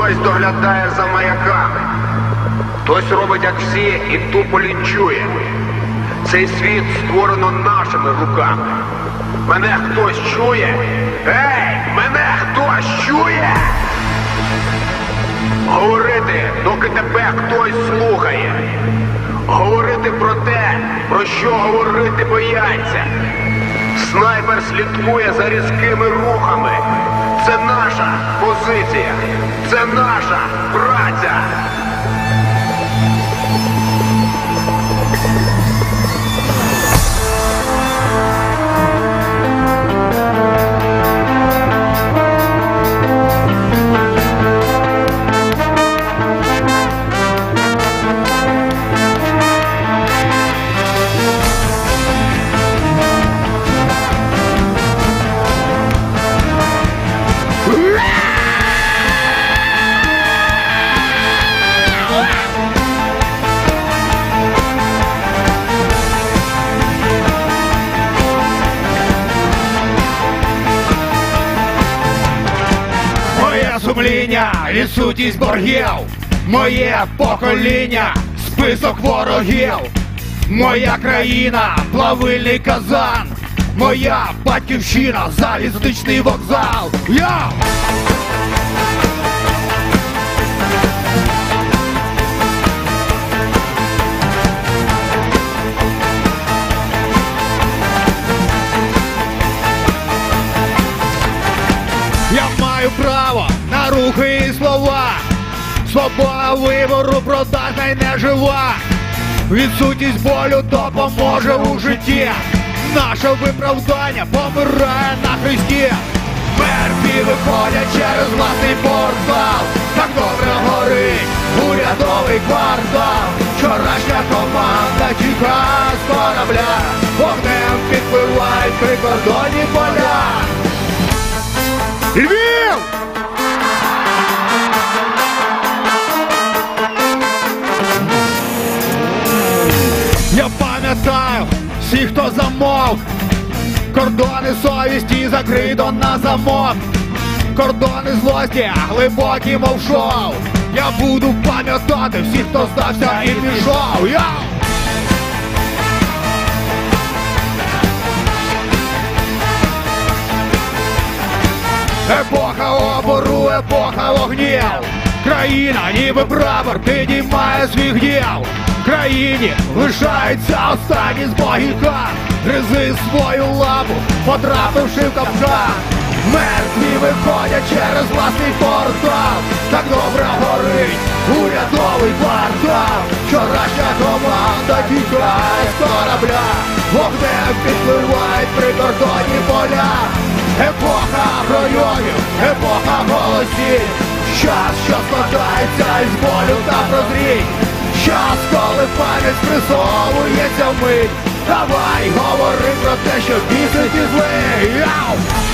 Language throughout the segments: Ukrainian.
Хтось доглядає за маяками, хтось робить як всі і тупо лінчує. Цей світ створено нашими руками. Мене хтось чує? Ей, мене хтось чує? Говорити, доки тебе хтось слухає. Говорити про те, про що говорити бояться. Снайпер слідкує за різкими рухами. Це наша позиція. Це наша праця. Сумління, відсутність боргів, моє покоління, список ворогів, моя країна, плавильний казан, моя батьківщина, залізничний вокзал. Йоу! Я маю право на рухи і слова. Свобода вибору продажна й нежива. Відсутність болю допоможе у житті. Наше виправдання помирає на хресті. Мертві виходять через власний портал. Так добре горить урядовий квартал. Вчорашня команда тікає з корабля. Вогнем підпливають прикордонні поля. Львів! Я пам'ятаю всіх, хто замовк. Кордони совісті закрито на замок. Кордони злості глибокі, мов шоу. Я буду пам'ятати всіх, хто здався і пішов. Йоу! Епоха опору, епоха вогнів. Країна, ніби прапор, підіймає свій гнів. Країні лишається останній з богіка. Гризи свою лапу, потрапивши в капкан. Мертві виходять через власний портал. Так добре горить урядовий квартал. Вчорашня команда тікає з корабля. Вогнем підпливають прикордонні поля. Епоха пройомів, епоха голосів. Час, що складається із болю та прозрінь. Час, коли пам'ять спресовується вмить. Давай говори про те, що бісить і злий. Яу!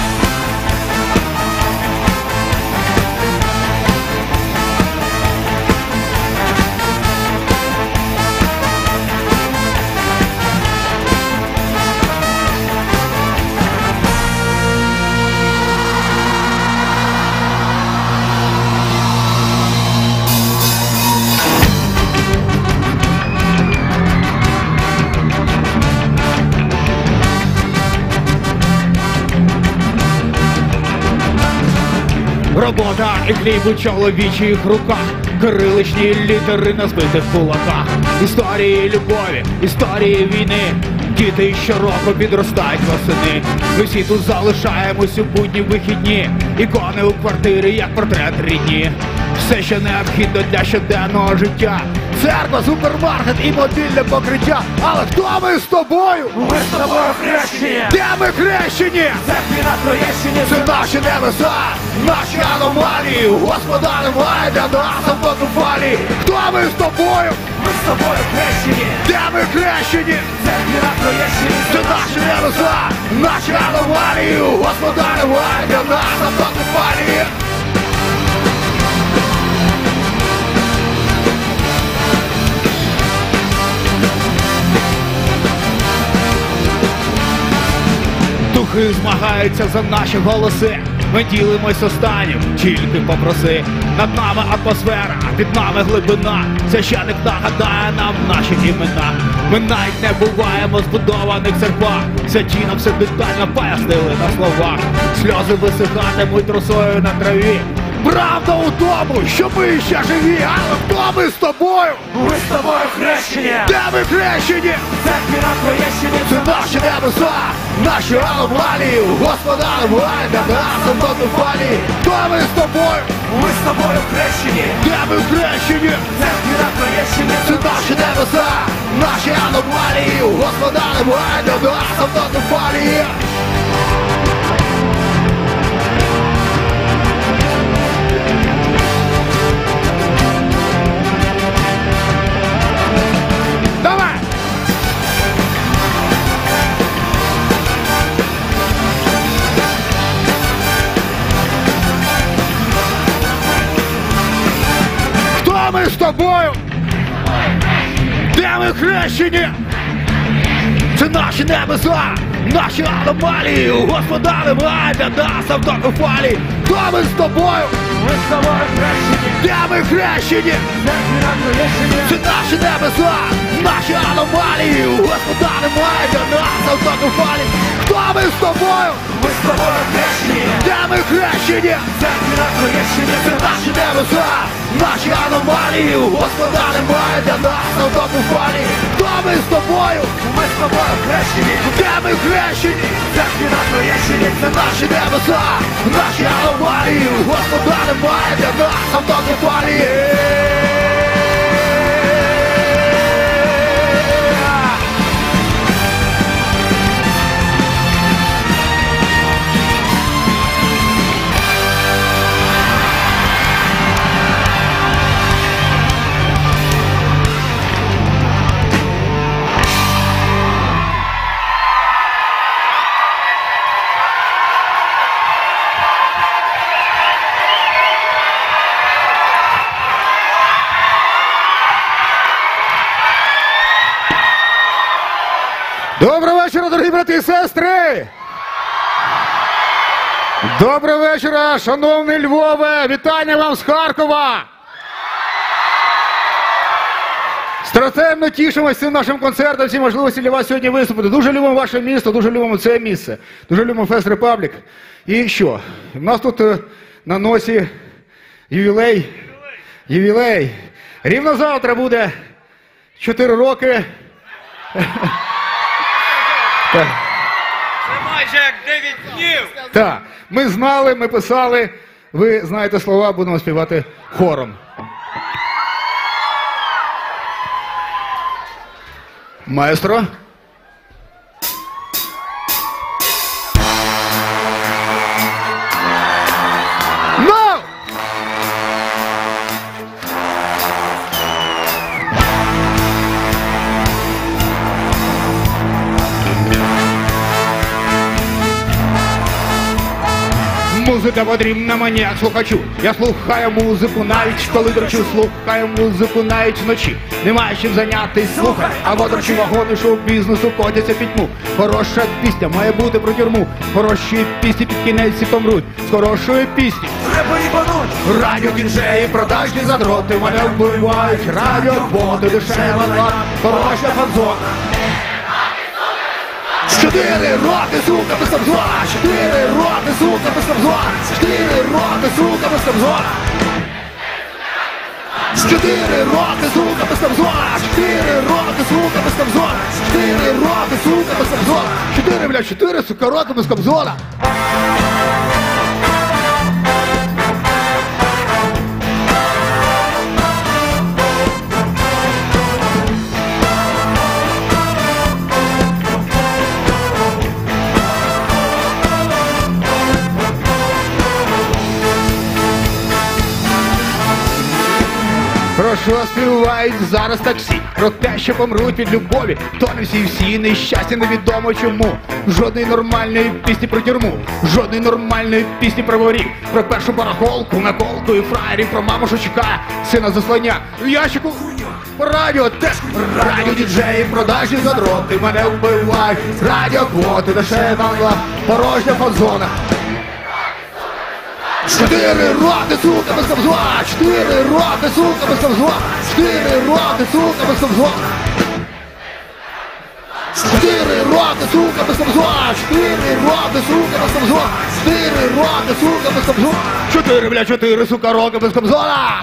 Робота і хліб у чоловічих руках. Кириличні літери на збитих кулаках. Історії любові, історії війни. Діти щороку підростають восени. Ми всі тут залишаємось у будні вихідні. Ікони у квартирі, як портрет рідні. Все, що необхідно для щоденного життя. Церква, супермаркет і мобільне покриття. Але хто ми з тобою? Ми з тобою хрещені. Де ми хрещені? Церкві на Троєщині. Це наші небеса, наші аномалії. Господа немає для нас автокефалії. Хто ми з тобою? Ми з тобою хрещені. Де ми хрещені? Церкві на Троєщині. Це наші небеса, наші аномалії. Господа немає для нас автокефалії. Духи змагаються за наші голоси. Ми ділимось останнім, тільки попроси. Над нами атмосфера, під нами глибина. Священик нагадає нам наші імена. Ми навіть не буваємо в збудованих церквах. Святі нам все детально пояснили на словах. Сльози висихатимуть росою на траві. Правда у тому, що ми ще живі, але хто ми з тобою? Ми з тобою хрещені! Де ми хрещені? Церкві на Троєщині! Це наші небеса, наші аномалії, Господа немає для нас автокефалії. Хто ми з тобою? Ми з тобою хрещені! Де ми хрещені? Церкві на Троєщині! Це наші небеса, наші аномалії, Господа немає для нас автокефалії. Давай! Хто ми з тобою? Де ми хрещені? Це наші небеса, наші аномалії, Господа немає для нас автокефалії. Хто ми з тобою? Ми з тобою хрещені! Де ми хрещені? Церкві на Троєщині! Це наші небеса, наші аномалії, Господа немає для нас автокефалії. Хто ми з тобою? Ми з тобою хрещені! Де ми хрещені? Церкві на Троєщині! Це наші небеса, наші аномалії, Господа немає для нас автокефалії. Хто ми з тобою? Ми з тобою хрещені! Де ми хрещені? Церкві на Троєщині! Це наші небеса, наші аномалії, Господа немає для нас автокефалії. Доброго вечора, дорогі брати і сестри! Доброго вечора, шановний Львове! Вітання вам з Харкова! Страшенно тішимося цим нашим концертом, всі можливості для вас сьогодні виступити. Дуже любимо ваше місто, дуже любимо це місце. Дуже любимо Фест Репаблік. І що? У нас тут на носі ювілей. Ювілей. Рівно завтра буде 4 роки. Це майже як 9 днів. Так, ми знали, ми писали, ви знаєте слова, будемо співати хором. Маестро. No! Музика потрібна мені як слухачу. Я слухаю музику навіть коли дрочу, слухаю музику навіть вночі. Немає чим зайнятись, слухай, або дрочу вагони шоу-бізнесу котяться пітьму. Хороша пісня має бути про тюрму. Хороші пісні під кінець всі помруть. З хорошої пісні Треба рібануть! радіо діджеї, продажні задроти мене вбивають. Радіо боти, дешева лад, хороша фанзона. 4 роки, сука, без Кобзона! 4 роки, сука, без Кобзона! 4 роки, сука, без Кобзона! 4 роки, сука, без Кобзона! 4 роки, сука, без Кобзона! 4 роки, сука, без Кобзона! 4, блядь, 4, сука, роки без Кобзона! Про що співають зараз таксі? Про те, що помруть від любові. То не всі нещасті, невідомо чому. Жодної нормальної пісні про тюрму, жодної нормальної пісні про ворів. Про першу барахолку, наколку і фраєрів. Про маму, що чекає сина заслання в ящику. Радіо теж, радіо діджеї, продажні задроти мене вбивають. Радіо квоти, дешева мала, порожня фанзона. 4 роки, сука, без камзла, 4 роки, сука, без камзла, 4 роки, сука, без камзла. 4 роки, сука, без камзла, 4 роки, сука, без камзла, 4 роки, сука, без камзла. 4, бля, 4, сука, роки без камзла.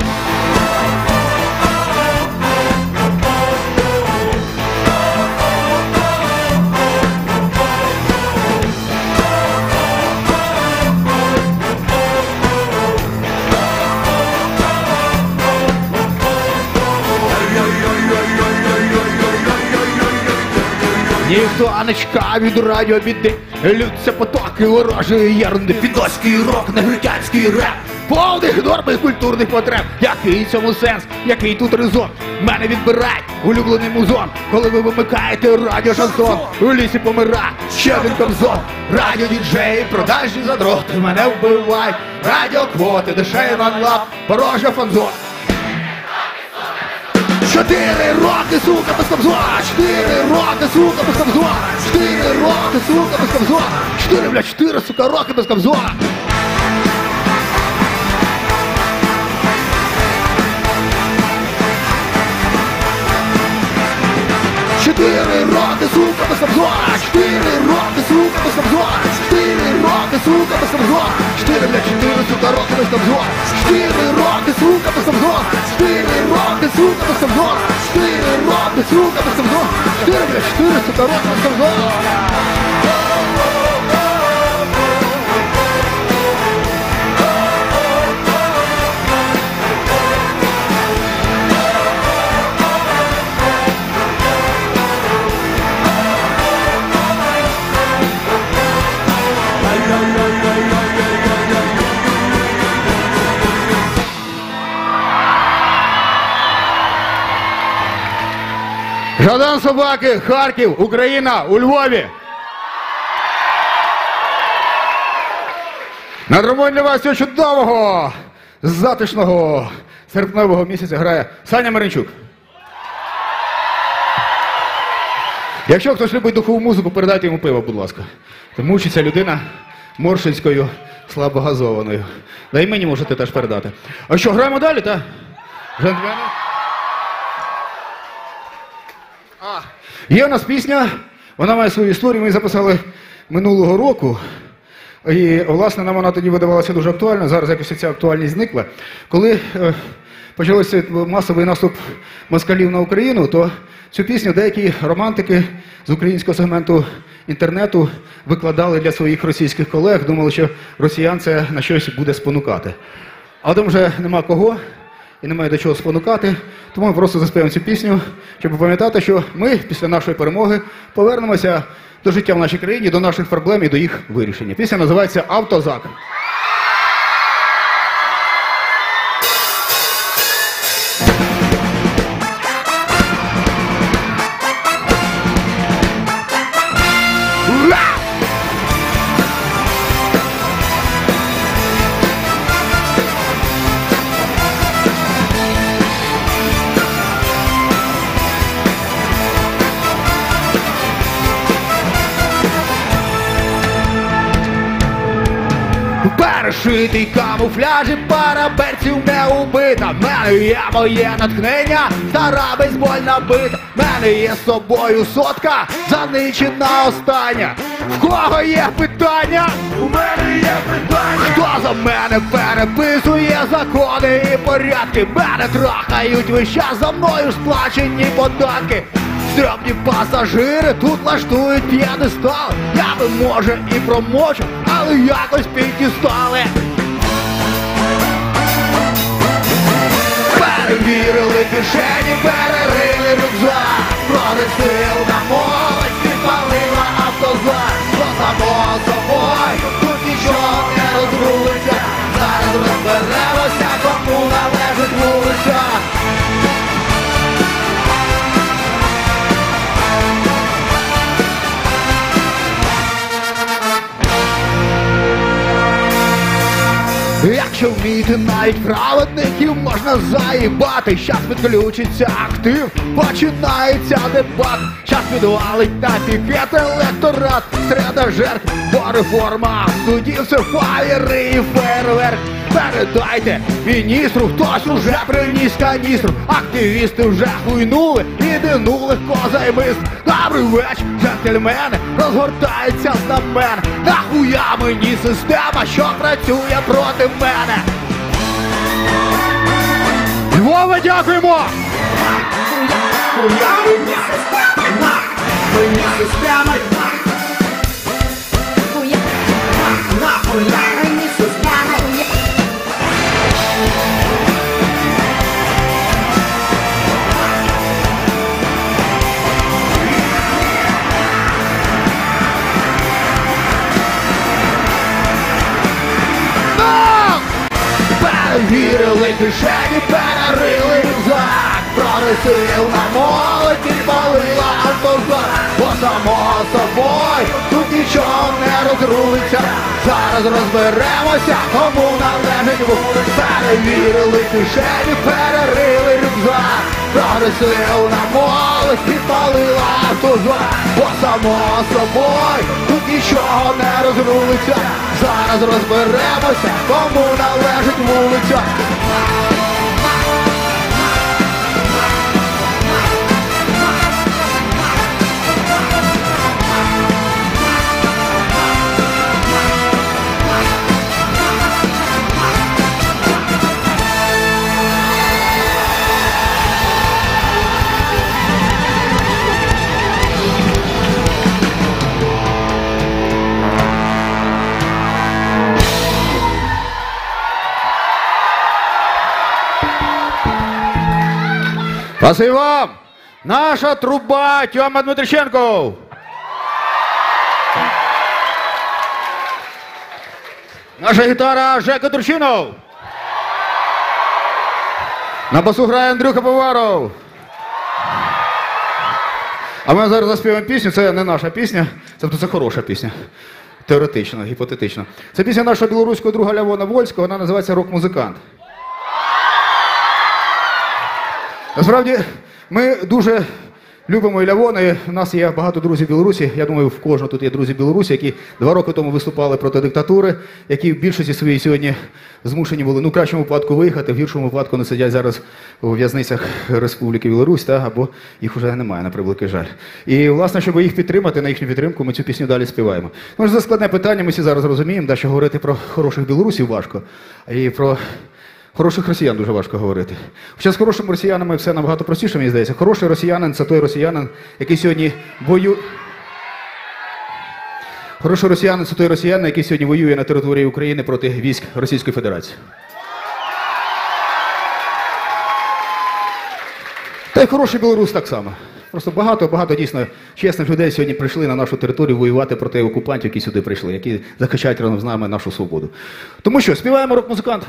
Ніхто не чекає від радіобіди, лються потоки ворожої єрунди, підоський рок, негритянський реп, повних норм і культурних потреб. Який цьому сенс, який тут резон? Мене відбирають улюблений музон, коли ви вимикаєте радіо шансон. У лісі помира ще один Кобзон. Радіо-діджеї, продажні задроти мене вбивають. Радіоквоти, дешевий ванлап, порожня фанзон. 4 роки, сука, без камзла, 4 роки, сука, без камзла, 4 роки, сука, без камзла, 4, бля, 4, сука, роки без камзла. 4 роки, сука, без камзла, 4 роки, сука, без камзла, 4 роки, сука, без камзла, 4, бля, 4, сука, роки без камзла, 4 роки, сука, без камзла, 4 роки, сука, без камзла, 4 роки, сука, без камзла, 4, бля, 4, сука, роки без камзла. Жадан собаки, Харків, Україна, у Львові. На тромбоні для вас цього чудового, затишного, серпневого місяця грає Саня Маринчук. Якщо хтось любить духову музику, передайте йому пиво, будь ласка. Тому що ця людина моршинською, слабогазованою. Да і мені можете теж передати. А що, граємо далі, так? Джентльмени? Є у нас пісня, вона має свою історію, ми її записали минулого року. І, власне, нам вона тоді видавалася дуже актуальна, зараз якось ця актуальність зникла. Коли почався масовий наступ москалів на Україну, то цю пісню деякі романтики з українського сегменту інтернету викладали для своїх російських колег, думали, що росіян це на щось буде спонукати. А там вже нема кого і немає до чого спонукати, тому ми просто заспіваємо цю пісню, щоб пам'ятати, що ми після нашої перемоги повернемося до життя в нашій країні, до наших проблем і до їх вирішення. Пісня називається «Автозак». Перешитий камуфляжі, пара берців не убита. Мене є моє натхнення, стара бейсбольна бита. Мене є з собою сотка, заничена остання. В кого є питання? У мене є питання. Хто за мене переписує закони і порядки? Мене трахають весь час, за мною сплачені податки. Стрьомні пасажири тут влаштують п'єдестал. Я би, може, і промовчав, але якось піддістали. Перевірили кишені, перерили рюкзак. Прогресивна молодь підпалила автозак. Бо само собою тут нічого не розрулиться. Зараз розберемося, кому належить вулиця. Якщо в розумієте, навіть праведників можна заїбати. Щас відключиться актив, починається дебат. Щас підвалить на пікет електорат. Середа жертв, бо реформа судів, це фаєри і фейерверк. Передайте міністру, хтось уже приніс каністру. Активісти вже хуйнули і динули козаймист. Добрий вечір, джентльмени, розгортається знамен. Нахуя мені система, що працює проти мене? Львова, дякуємо! Нахуя мені система, мені система, нахуя мені система. Перевірили кишені, перерили рюкзак. Прогресивна молодь підпалила автозак. Бо само собою тут нічого не розрулиться. Зараз розберемося, кому належить вулиця. Перевірили кишені, перерили рюкзак. Прогресивна молодь підпалила автозак. Бо само собою тут нічого не розрулиться. Зараз розберемося, кому належить вулиця. Спасибо вам! Наша труба Тьома Дмитриченко! Наша гітара Жека Турчинов! На басу грає Андрюха Поваров! А ми зараз заспіваємо пісню, це не наша пісня, це хороша пісня. Теоретично, гіпотетично. Це пісня нашого білоруського друга Лявона Вольського, вона називається «Рок-музикант». Насправді, ми дуже любимо і Лявона, і в нас є багато друзів Білорусі. Я думаю, в кожного тут є друзі Білорусі, які 2 роки тому виступали проти диктатури, які в більшості своїй сьогодні змушені були, в кращому випадку виїхати, в гіршому випадку не сидять зараз у в'язницях Республіки Білорусь, або їх вже немає, на превеликий жаль. І, власне, щоб їх підтримати, на їхню підтримку, ми цю пісню далі співаємо. Тому що це складне питання, ми всі зараз розуміємо, що говорити про хороших білорусів важко, і про хороших росіян дуже важко говорити. Хоча з хорошими росіянами все набагато простіше, мені здається. Хороший росіянин – це той росіянин, який сьогодні воює. Хороший росіянин – це той росіянин, який сьогодні воює на території України проти військ Російської Федерації. Та й хороший білорус так само. Просто багато дійсно чесних людей сьогодні прийшли на нашу територію воювати проти окупантів, які сюди прийшли, які захищають разом з нами нашу свободу. Тому що, співаємо рок-музикант.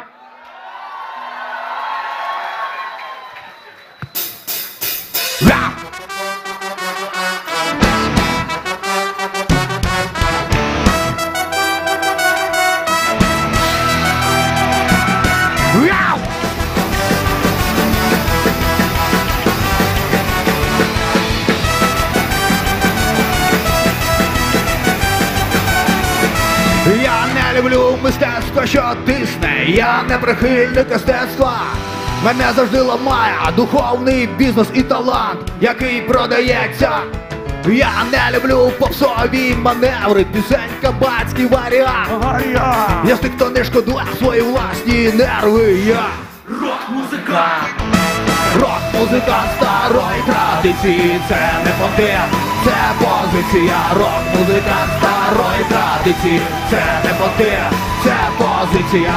Я не люблю мистецтво, що тисне, я не прихильник мистецтва. Мене завжди ламає духовний бізнес і талант, який продається. Я не люблю попсові маневри, пісень кабацький варіант. Я з тих, хто не шкодує свої власні нерви. Я рок-музикант. Рок-музикант старої традиції, це не понти, це позиція. Рок-музикант старої традиції, це не понти, це позиція.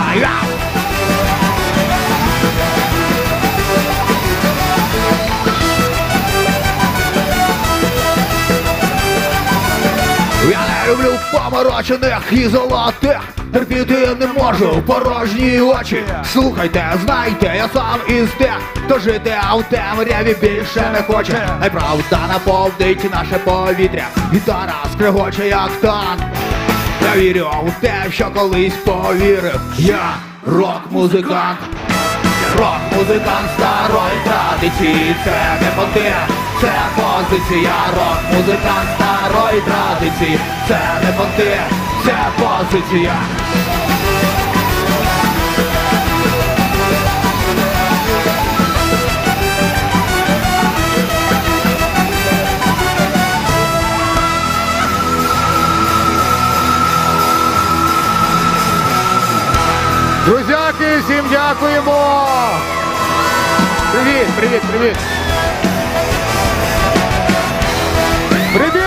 Я не люблю поморочених і золотих, терпіти не можу порожні очі. Слухайте, знайте, я сам із тих, хто жити в темряві більше не хоче. Найправда наповнить наше повітря, гітара скрегоче як танк. Я вірю у те, що колись повірив. Я рок-музикант. Рок-музикант старої традиції. Це не понти, це позиція. Рок-музикант старої традиції. Це не понти, це позиція. Друзяки, всім дякуємо! Привіт, привіт, привіт! Привіт!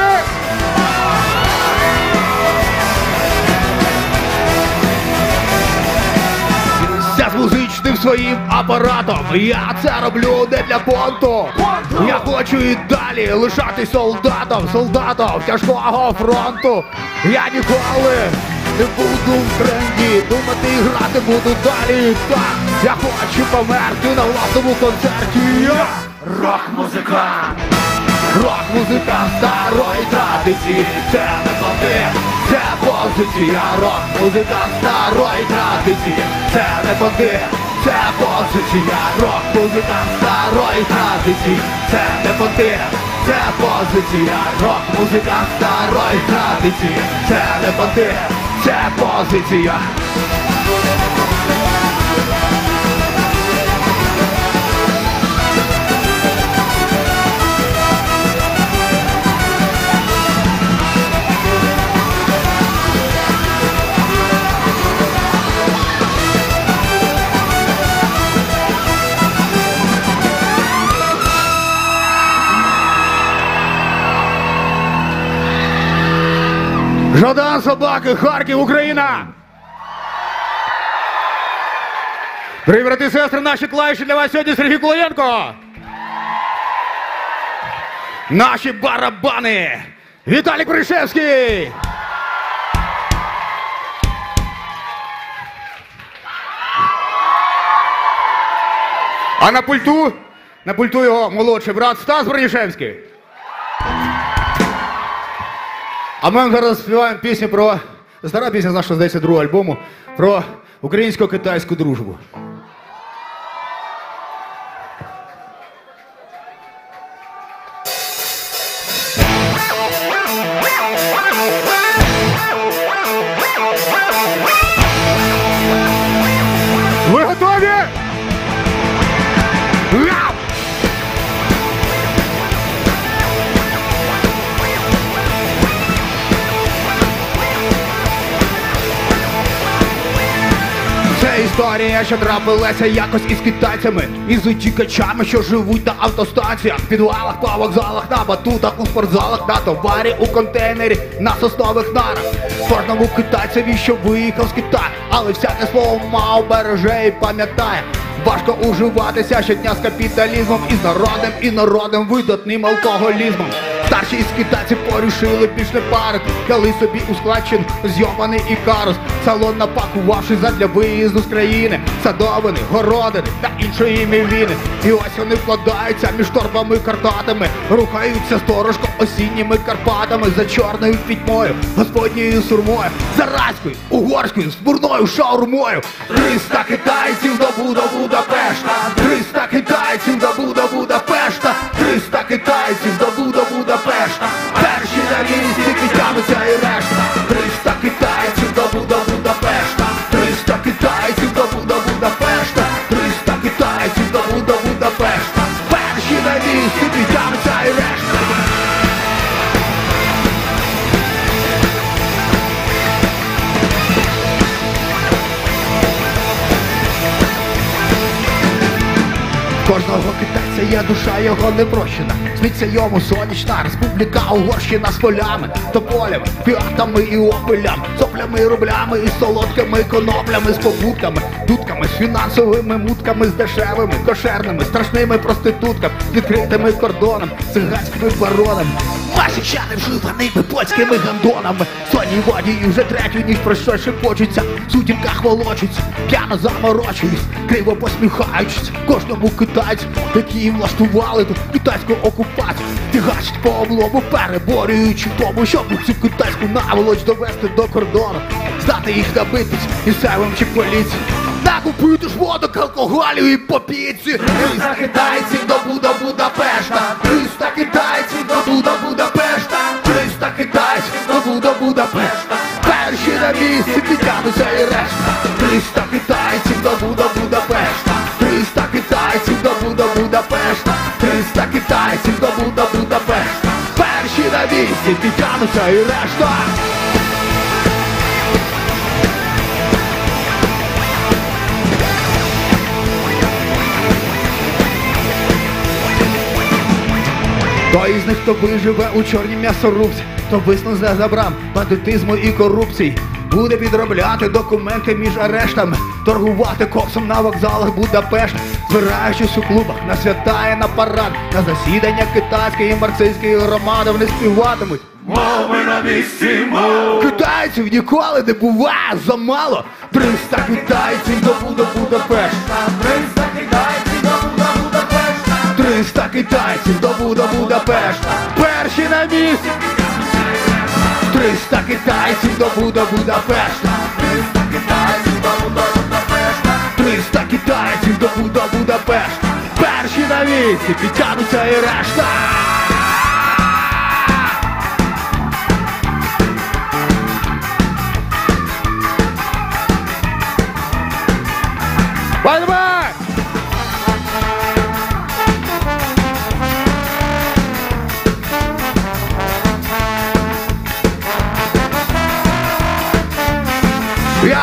Я з музичним своїм апаратом. Я це роблю не для понту. Я хочу і далі лишатись солдатом тяжкого фронту. Я ніколи не буду в тренді, думати і грати буду далі. Так, я хочу померти на власному концерті. Я рок-музикант. Рок-музикант старої традиції. Це не понти, це позиція. Рок-музикант старої традиції. Це не понти, це позиція. Рок-музикант старої традиції. Це не понти, це позиція. Рок-музикант старої традиції. Це не понти, це позиція. Жадан, собаки, Харків, Україна! Дорогі брати і сестри, наші клавіші для вас сьогодні Сергій Кулаєнко! Наші барабани! Віталій Пришевський! А на пульту його молодший брат Стас Бронішевський. А ми зараз співаємо пісню про... Стара пісня з нашого, здається, другого альбому. Про українсько-китайську дружбу. Ви готові? Історія, що трапилася якось із китайцями, із утікачами, що живуть на автостанціях, в підвалах, по вокзалах, на батутах, у спортзалах, на товарі, у контейнері, на соснових нарах. Кожному китайцеві, що виїхав з Китаю, але всяке слово мав береже і пам'ятає. Важко уживатися щодня з капіталізмом і з народним інородним видатним алкоголізмом. Старші із китайців порішили більш не парити, дали собі у складчину зйоманий ікарус, салон напакувавши задля виїзду з країни, садовини, городини та іншої мівіни. І ось вони вкладаються між торбами картатами, рухаються сторожко осінніми Карпатами, за чорною пітьмою, господньою сурмою, за райською, угорською, спурною шаурмою. 300 китайців до Будапешта, 300 китайців до Будапешта, 300 китайців до Будапешта. Перші на місці підтягнуться і решта. 300 китайців до Будапешта, 300 китайців до Будапешта, 300 китайців до Будапешта. Перші на місці підтягнуться і решта. Кожного китайця є душа, його не прощена. Сниться йому сонячна республіка Угорщина з полями, тополями, фіатами і опелями, соплями, рублями і солодкими коноплями, з побутками дудками, з фінансовими мутками, з дешевими, кошерними, страшними проститутками, з відкритими кордоном, циганськими баронами. Ваші чани вживаними польськими гандонами. Сонні водії вже третю ніч про щось шепочуться, в сутінках волочуться, п'яно заморочуюсь, криво посміхаючись кожному китайцю, які влаштували тут китайську окупацію. Тягачить по облому, переборюючи в тому, щоб цю китайську наволоч довести до кордону, здати їх на битись місцевим чи поліції. Накупити ж водок, алкоголю і попіці. 300 китайців до Будапешта, 300 китайців до Будапешта, 300 китайців до Будапешта. Перші на місці підтягнуться і решта. 300 китайців до Будапешта, 300 китайців до Будапешта, 300 китайців до Будапешта. Перші на місці підтягнуться і решта. Той із них, хто виживе у чорній м'ясорубці, хто висне за брам бандитизму і корупції, буде підробляти документи між арештами, торгувати коксом на вокзалах Будапешта, збираючись у клубах на свята і на парад, на засідання китайської і марксистської громади вони співатимуть. Мови на місці, мов. Китайців ніколи не буває замало. 300 китайців до Будапешта, 300 китайців до Будапешта, 300 китайців до Будапешта. Перші на місці. 300 китайців до Будапешта, 300 китайців до Будапешта, 300 китайців до Будапешта. Перші на місці, підтягнуться і решта. Бай-бай! Я!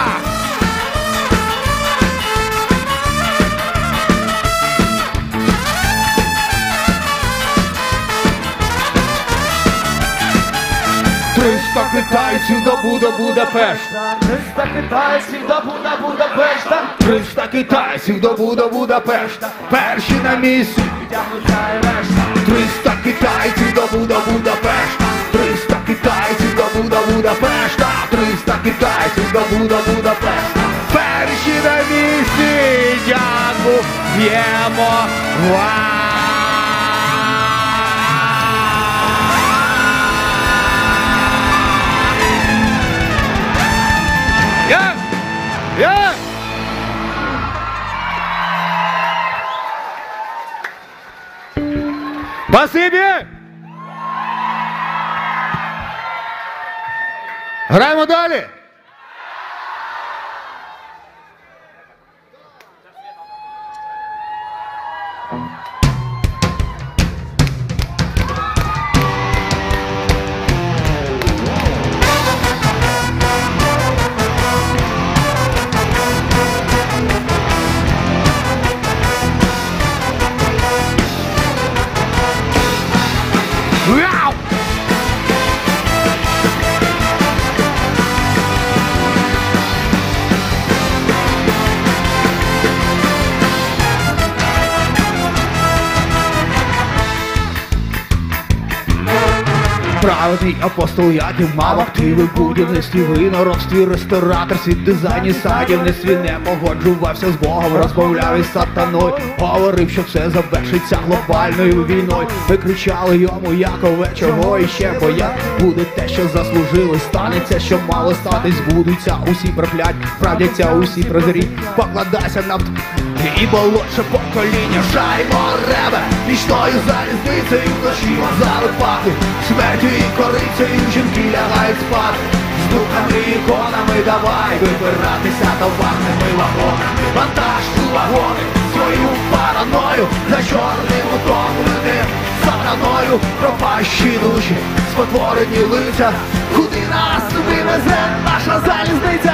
300 китайців до Будапешта, 300 китайців до Будапешта, 300 китайців до Будапешта. Перші на місці, підтягнуться і решта. 300 китайців до Будапешта, 300 китайців до Будапешта, 300 китайців до Будапешта. Перші на місці, дякуємо вам. Я! Спасибі! Граємо далі! Вау! Праведний апостол Яків мав активи в будівництві, виноробстві, рестораторстві, дизайні, садівництві. Не погоджувався з Богом, розмовляв із сатаною, говорив, що все завершиться глобальною війною. Ви кричали йому: Якове, чого іще боять? Буде те, що заслужили, станеться, що мало статись. Збудуться усі проклять, справдяться усі прозріть. Покладайся на і молодше покоління. Шаймо ребе нічною залізницею, вночі вокзали пахнуть смертю і корицею, жінки лягають спати. З духами і іконами давай вибиратися товарними вагонами. Вантаж у вагони свою параною, за чорним утомленим сатаною. Пропащі душі, спотворені лиця, куди нас вивезе наша залізниця?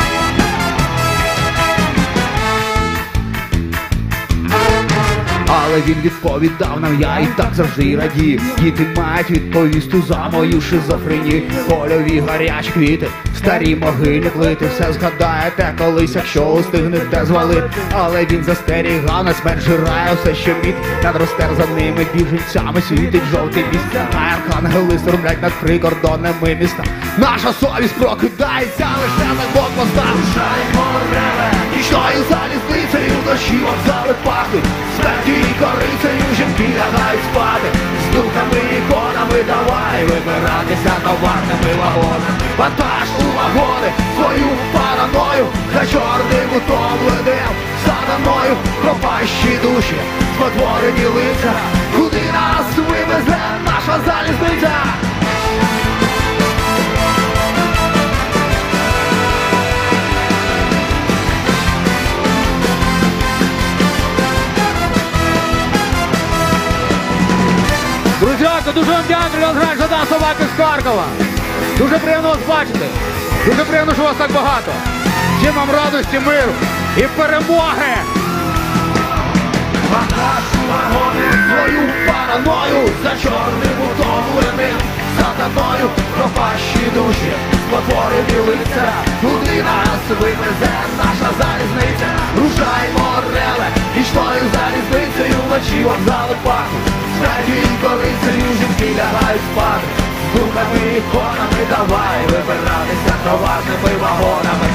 Але але він відповідав нам, я і так завжди радію. Діти мають відповісти за мою шизофренію. Польові гарячі квіти, старі могилі плити. Все згадаєте колись, якщо устигнете звалити. Але він застерігав, нас смерть жирає все, що міт. Над розтерзаними біженцями світить жовтий міст. А архангели струмлять над прикордонними міста. Наша совість прокидається лише на блокпостах. Рушаємо реве, нічною залізницею, вночі вокзали пахнуть. Смерті і корицею жінки лягають спати. З духами і іконами давай вибиратися товарними вагонами. Вантаж у вагони, свою параною, за чорним утомленим сатаною. Пропащі душі, спотворені лиця, куди нас вивезе наша залізниця? Друзяко, дуже вам дякую, Леонград Жадан, Собаки з Харкова. Дуже приємно вас бачити. Дуже приємно, що вас так багато. Всім вам радості, миру і перемоги! Вантаж у вагони, свою параною, за чорним утомленим сатаною. Пропащі душі, спотворені лиця, куди нас вивезе наша залізниця? Рушаймо реве, нічною залізницею, вночі вокзали пахнуть. Смертю і корицею жінки лягають спати. З духами і іконами давай вибиратися товарними вагонами.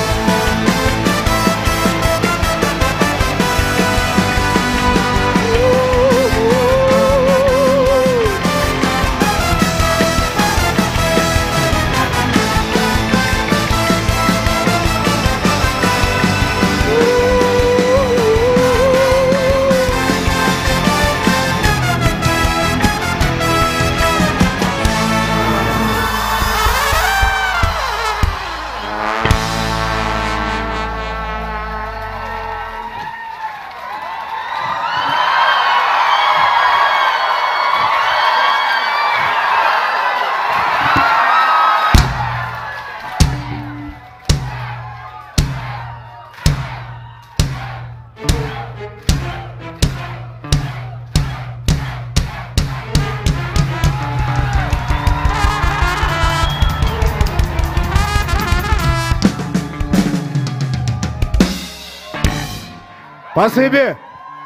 Спасибі!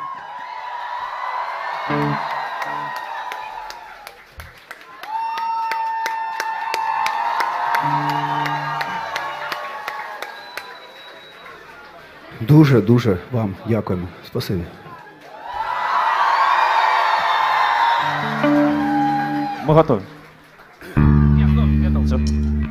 Дуже вам дякуємо. Спасибі. Ми готові. Все.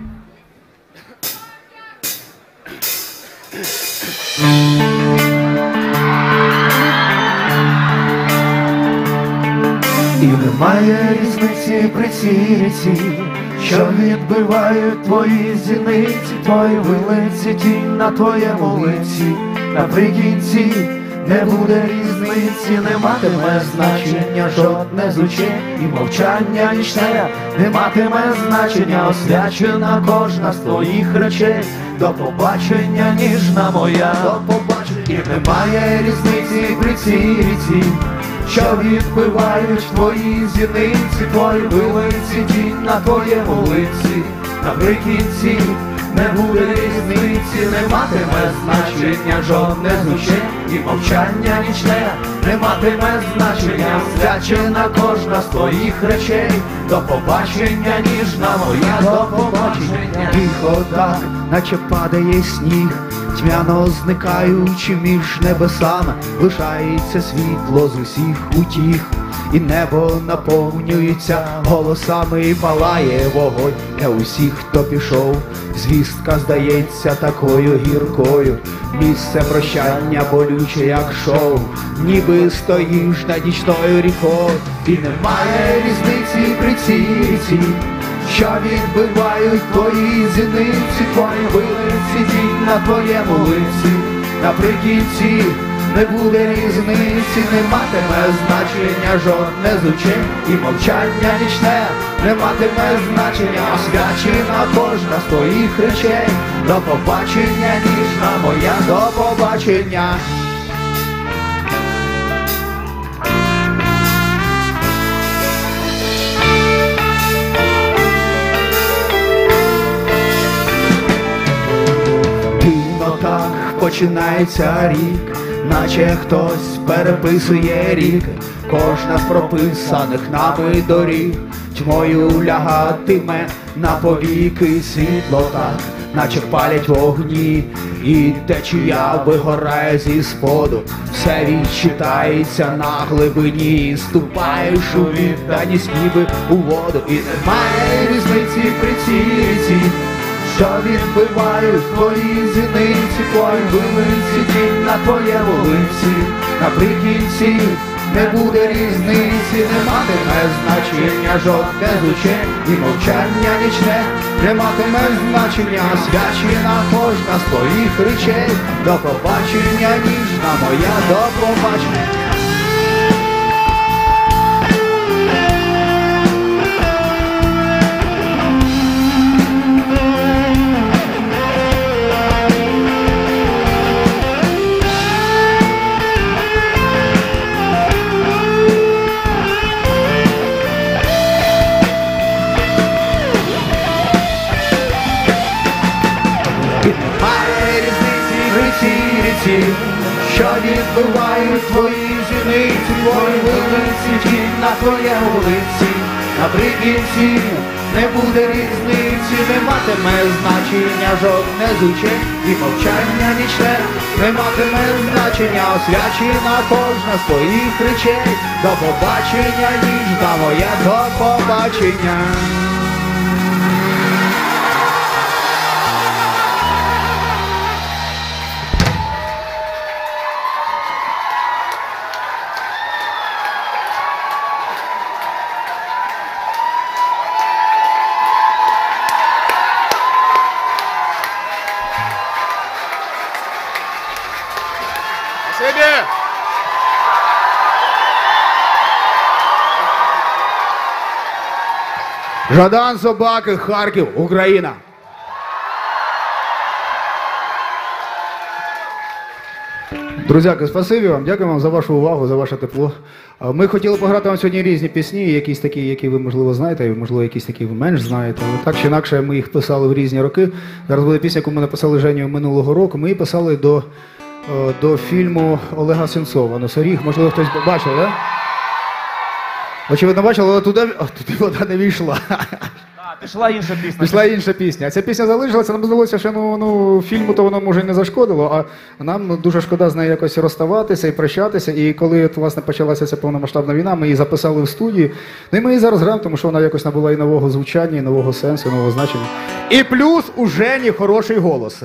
І немає різниці при цій ріці, що відбивають твої зіниці, твої вилиці, тінь на твоєму лиці. Наприкінці не буде різниці, не матиме значення жодне з очей, і мовчання нічне не матиме значення, освячена кожна з твоїх речей. До побачення, ніжна моя, до побачення. І немає різниці при цій ріці, що відбивають твої зіниці, твої вилиці, тінь на твоєму лиці. Наприкінці не буде різниці, не матиме значення жодне з очей, і мовчання нічне не матиме значення, свячена кожна з твоїх речей. До побачення, ніжна моя, до побачення. Тихо так, наче падає сніг, тьмяно зникаючи між небесами, лишається світло з усіх утіх, і небо наповнюється голосами, і палає вогонь для усіх, хто пішов. Звістка здається такою гіркою, місце прощання болюче, як шоу, ніби стоїш над нічною рікою. І немає різниці при цій ріці, що відбивають твої зіниці, твої вилиці, тінь на твоєму лиці. Наприкінці не буде різниці, не матиме значення жодне з очей, і мовчання нічне не матиме значення, освячена кожна з твоїх речей. До побачення, ніжна моя, до побачення. починається рік, наче хтось переписує ріки, кожна з прописаних нами доріг. Тьмою лягатиме на повіки світло так, наче палять вогні, і течія вигорає зі споду. Все відчитається на глибині, ступаєш у відданість ніби у воду. І немає різниці при цій ріці, що відбивають твої зіниці, твої вилиці, тінь на твоєму лиці. Наприкінці не буде різниці, не матиме значення жодне з учень, і мовчання нічне не матиме значення, свячена кожна з твоїх речей. До побачення, ніжна моя, до побачення. Що відбивають твої зіниці, твої вулиці, тінь на твоєму лиці. Наприкінці не буде різниці, не матиме значення жодне з учень, і мовчання нічне не матиме значення, освячена кожна з твоїх речей. До побачення, ніжна моя, до побачення. Жадан Собаки, Харків, Україна. Друзяки, спасибі вам, дякую вам за вашу увагу, за ваше тепло. Ми хотіли пограти вам сьогодні різні пісні, якісь такі, які ви, можливо, знаєте, і, можливо, якісь такі ви менш знаєте. Але так чи інакше, ми їх писали в різні роки. Зараз буде пісня, яку ми написали Женю минулого року. Ми її писали до фільму Олега Сенцова «Носоріг». Можливо, хтось бачив, так? Да? Очевидно, бачили, але туди вода не війшла. Пішла інша пісня. Пішла інша пісня. А ця пісня залишилася, нам здалося, що фільму то воно може і не зашкодило, а нам дуже шкода з нею якось розставатися і прощатися. І коли, власне, почалася ця повномасштабна війна, ми її записали в студії. Ну і ми її зараз граємо, тому що вона якось набула і нового звучання, і нового сенсу, і нового значення. І плюс у Жені хороший голос.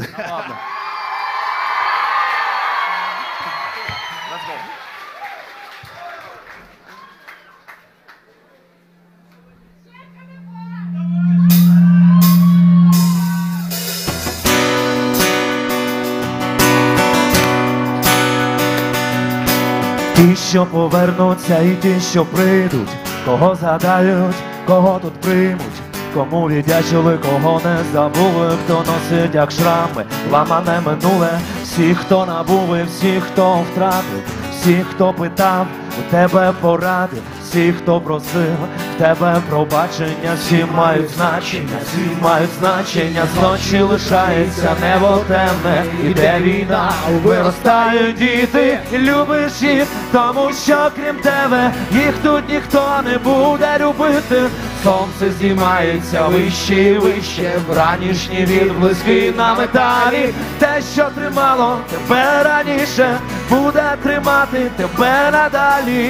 Ті, що повернуться, і ті, що прийдуть, кого згадають, кого тут приймуть, кому віддячили, кого не забули, хто носить як шрами, ламане минуле, всі, хто набув, і всі, хто втратив, всі, хто питав, у тебе поради, всі, хто просив, в тебе пробачення, всі мають значення, всі мають значення, зночі лишається небо темне, іде війна, виростають діти, любиш їх, тому що крім тебе, їх тут ніхто не буде любити. Сонце здіймається вище і вище, вранішні відблиски на металі, те, що тримало тебе раніше, буде тримати тебе надалі.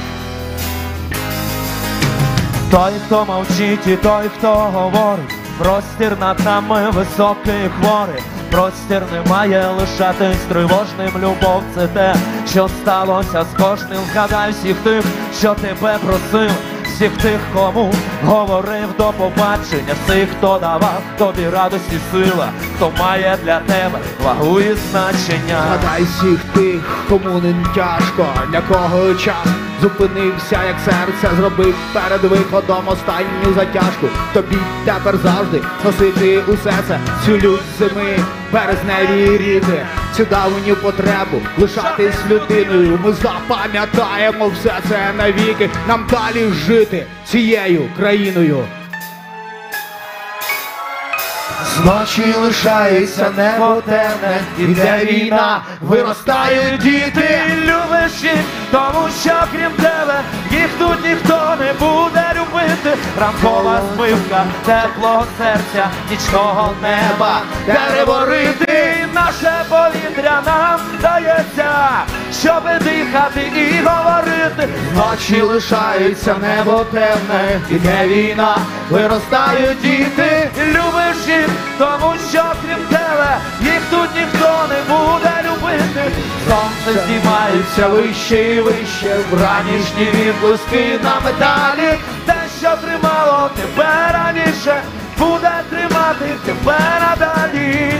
Той, хто мовчить, і той, хто говорить, простір над нами високий і хворий, простір не має лишатись тривожним, любов це те, що сталося з кожним. Згадай всіх тих, що тебе просив, всіх тих, кому говорив до побачення, всіх, хто давав тобі радості сила, хто має для тебе вагу і значення. Згадай всіх тих, кому не тяжко, для кого час зупинився, як серце зробив перед виходом останню затяжку. Тобі тепер завжди носити усе це, цю лють зими, березневі ріки, цю давню потребу лишатись людиною. Ми запам'ятаємо все це навіки, нам далі жити цією країною. Зночі лишається небо темне, іде війна, виростають діти. Ти любиш їх, тому що крім тебе їх тут ніхто не буде любити. Ранкова збивка теплого серця, нічного неба переборити. Наше повітря нам дається, щоб дихати і говорити. Ночі лишається небо темне, іде війна, виростають діти. Любиш їх, тому що крім тебе їх тут ніхто не буде любити. Сонце здіймається вище і вище, вранішні відблиски на металі. Те, що тримало тебе раніше, буде тримати тебе надалі.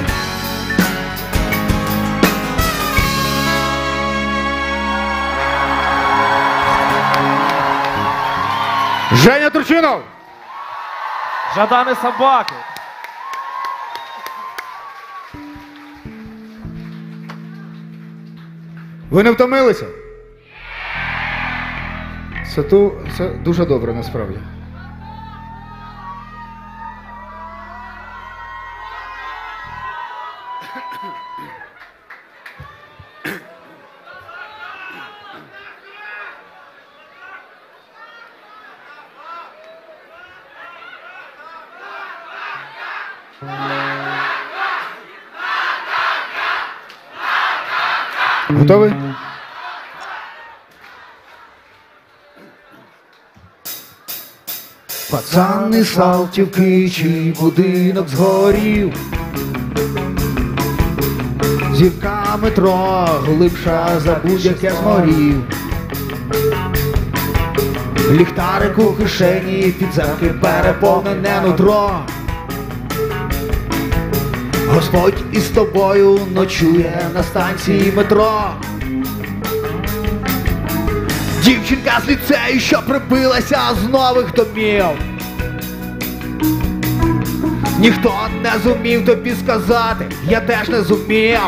Женя Турчинов! Жадани собаки. Ви не втомилися? Це дуже добре насправді. Готовий? Пацан із Салтівки, чий будинок згорів. Зірка метро глибша за будь-яке з морів. Ліхтарик у кишені, підземки переповнене нутро. Господь із тобою ночує на станції метро. Дівчинка з ліцею, що прибилася з нових домів. Ніхто не зумів тобі сказати, я теж не зумів.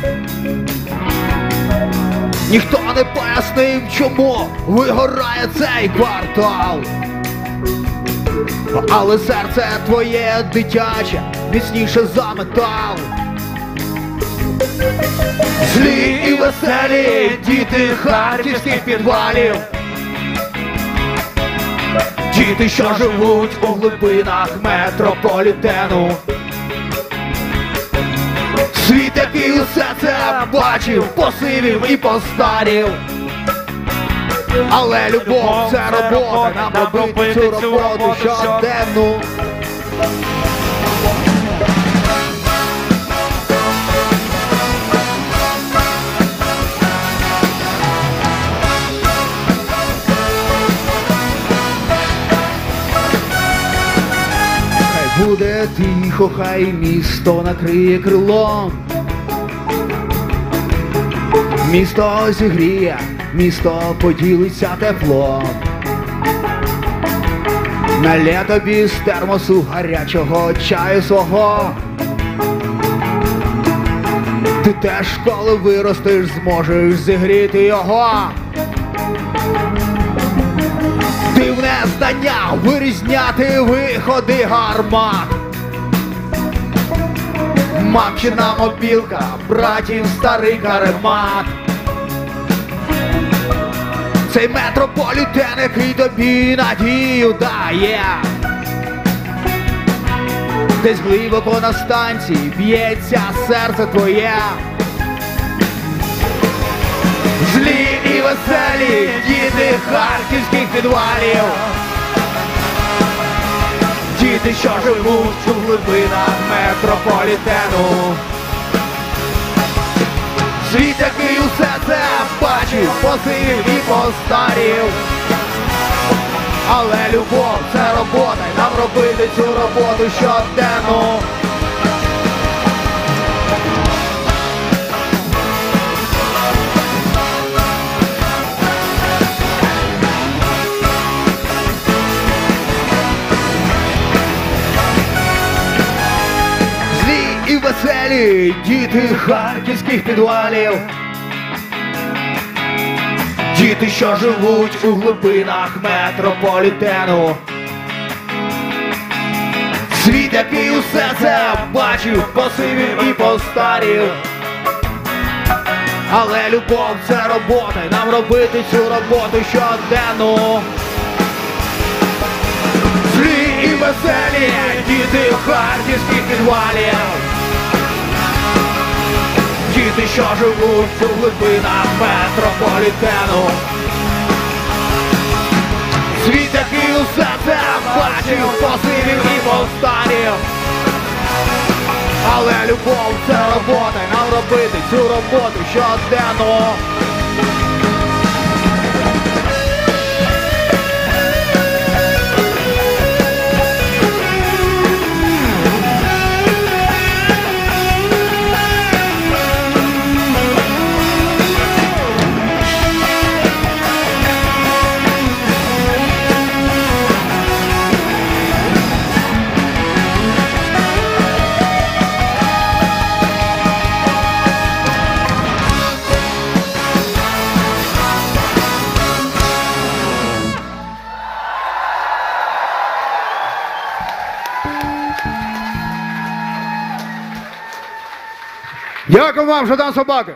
Ніхто не пояснив, чому вигорає цей квартал. Але серце твоє дитяче міцніше за метал. Злі і веселі діти харківських підвалів. Діти, що живуть у глибинах метрополітену. Світ, який усе це бачив, посивів і постарів. Але любов — це робота, нам робити цю роботу щоденну. Хай буде тихо, хай місто накриє крилом. Місто зігріє, місто поділиться теплом. Налє тобі з термосу гарячого чаю свого. Ти теж, коли виростеш, зможеш зігріти його. Дивне знання вирізняти виходи гармат. Мамчина мобілка, братів старий каремат. Цей метрополітен, який тобі надію дає. Десь глибоко на станції б'ється серце твоє. Злі і веселі діти харківських підвалів. Діти, що живуть у глибинах метрополітену. Світ, який усе це бачив, посив і постарів. Але любов — це робота, і нам робити цю роботу щоденно. Злі і веселі діти харківських підвалів. Діти, що живуть у глибинах метрополітену. Світ, який усе це бачив, посивів і постарів. Але любов — це робота, і нам робити цю роботу щоденно. Злі і веселі діти харківських підвалів, діти, що живуть у глибинах метрополітену. Світ, який усе це бачив, посивів і постарів. Але любов — це робота, і нам робити цю роботу щоденно. Дякую вам, Жадан Собака.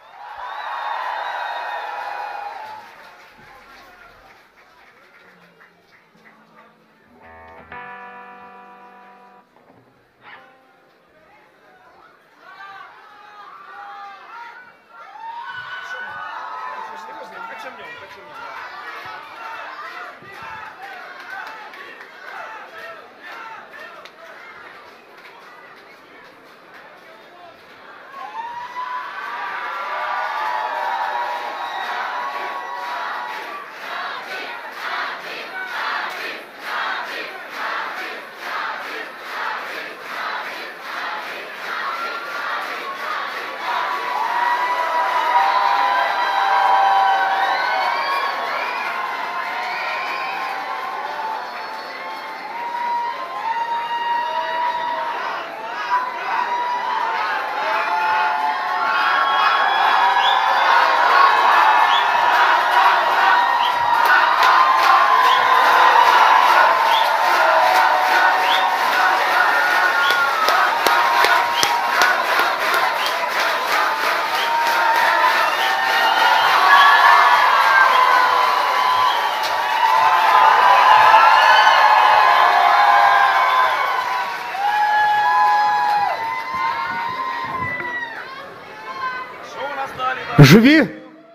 Живі?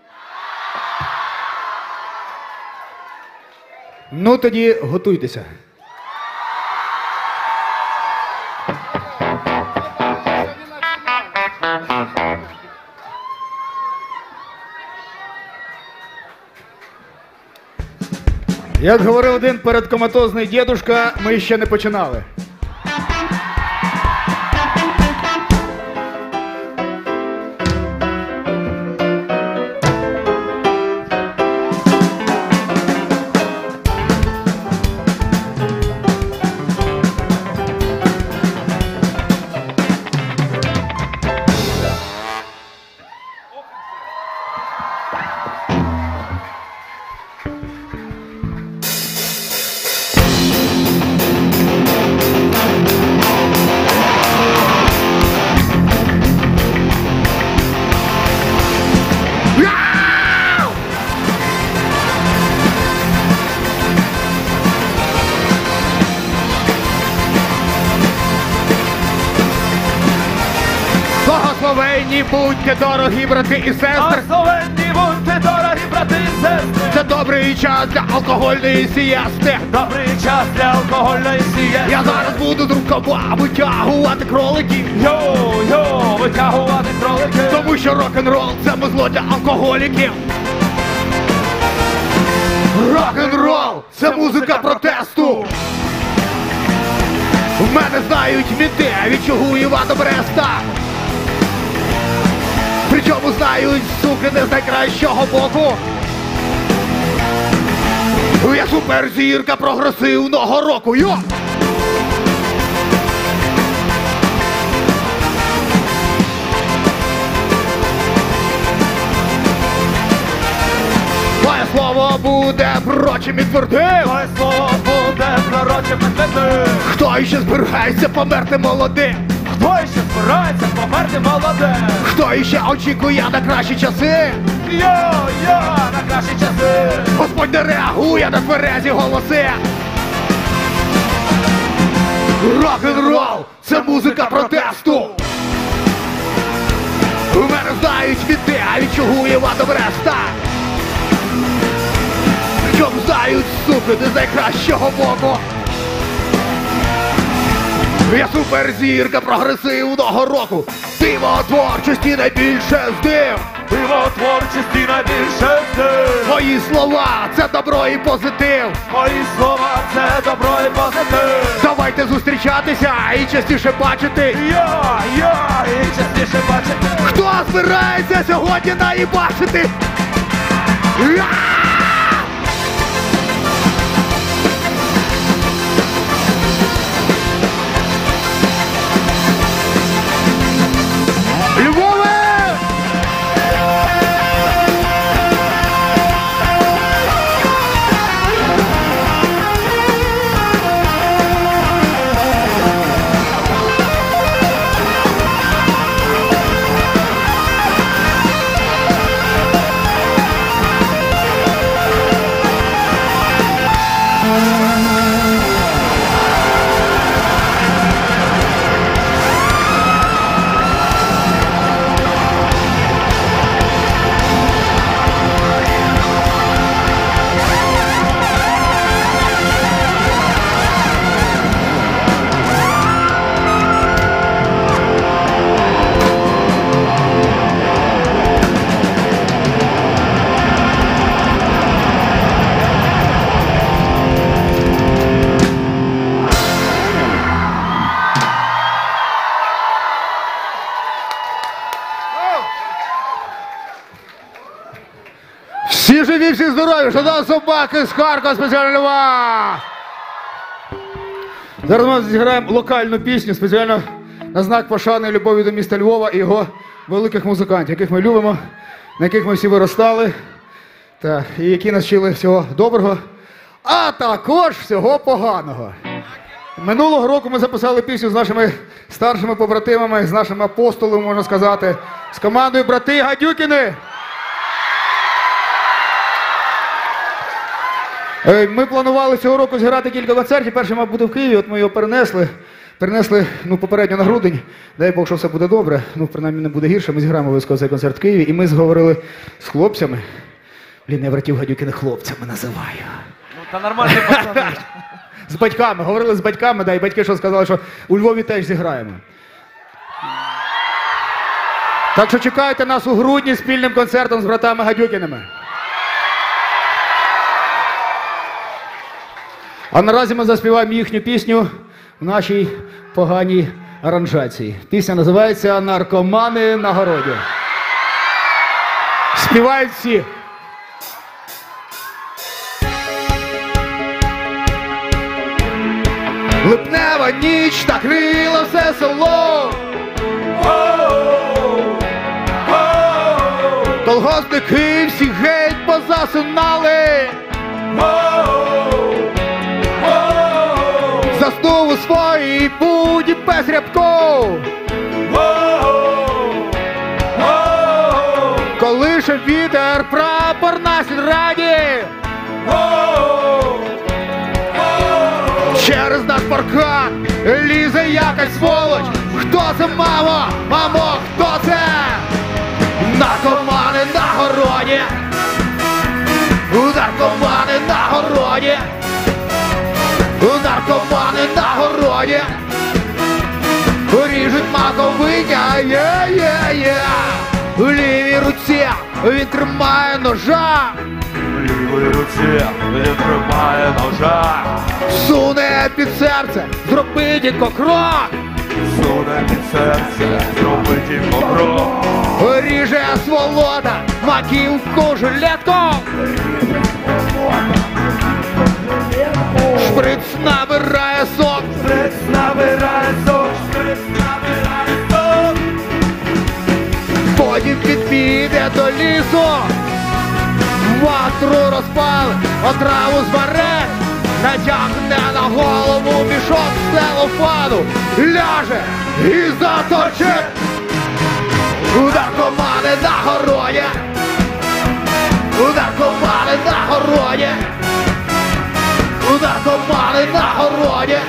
Ну тоді готуйтеся. Як говорив один передкоматозний дідушка, ми ще не починали. Благословенні будьте, дорогі брати і сестри. Благословенні будьте, дорогі брати і сестри. Це добрий час для алкогольної сієсти. Добрий час для алкогольної сієсти. Я зараз буду з рукава витягувати кроликів. Йо-йо, витягувати кролики. Тому що рок-н-рол – це музло для алкоголіків. Рок-н-рол – це музика протесту. В мене знають мінти від Чугуєва до Бреста. Причому знають, суки, не з найкращого боку. Я суперзірка прогресивного року, йо! Моє слово буде прочим і твердим. Моє слово буде де пророче медведи. Хто іще збирається померти молодим? Хто іще збирається померти молодим? Хто іще очікує на кращі часи? Йо-йо, на кращі часи. Господь не реагує на тверезі голоси. Рок-н-рол – це музика протесту. У мене знають відти, а від чого є вада Бреста. Причому знають, суки, не з найкращого боку. Я суперзірка прогресивного року. Диво творчості найбільше здив. Диво творчості найбільше здив. Мої слова – це добро і позитив. Мої слова – це добро і позитив. Давайте зустрічатися і частіше бачити. Йо-йо, і частіше бачити. Хто збирається сьогодні наїбачити? Львове! Всі живі, всі здорові, шановні собаки з Харкова, спеціально Льва! Зараз ми зіграємо локальну пісню, спеціально на знак пошани і любові до міста Львова і його великих музикантів, яких ми любимо, на яких ми всі виростали, і які нас вчили всього доброго, а також всього поганого. Минулого року ми записали пісню з нашими старшими побратимами, з нашими апостолами, можна сказати, з командою «Брати Гадюкіни». Ми планували цього року зіграти кілька концертів. Перший мав бути в Києві, от ми його перенесли попередньо на грудень. Дай Бог, що все буде добре, принаймні не буде гірше. Ми зіграємо обов'язково цей концерт в Києві. І ми зговорили з хлопцями. Блін, я братів Гадюкіних хлопцями називаю. Ну, та нормальні пацани. З батьками, говорили з батьками, і батьки що сказали, що у Львові теж зіграємо. Так що чекайте нас у грудні спільним концертом з братами Гадюкіними. А наразі ми заспіваємо їхню пісню в нашій поганій аранжації. Пісня називається «Наркомани на городі». Співають всі. Липнева ніч накрила все село. Колгоспники всі геть позасинали. Заснув у своїй буді без рябков. Колише вітер прапор на сільраді. Через наш паркан лізе якась сволоч. Хто це, мамо? Мамо, хто це? Наркомани на городі. Наркомани на городі. Наркомани на городі. Ріжуть маковиня, є-є-є. В лівій руці він тримає ножа. В лівій руці він тримає ножа. Суне під серце, зроби тільки крок. Суне під серце, зроби тільки крок. Ріже сволота, маківку жилетку. Шприц набирає сок. Шприц набирає сок. Шприц набирає сок. Потім піде до лісу. Ватру розпали, отраву збере. натягне на голову мішок з целофану, ляже і заточить. Наркомани на городі, наркомани на городі, наркомани на городі,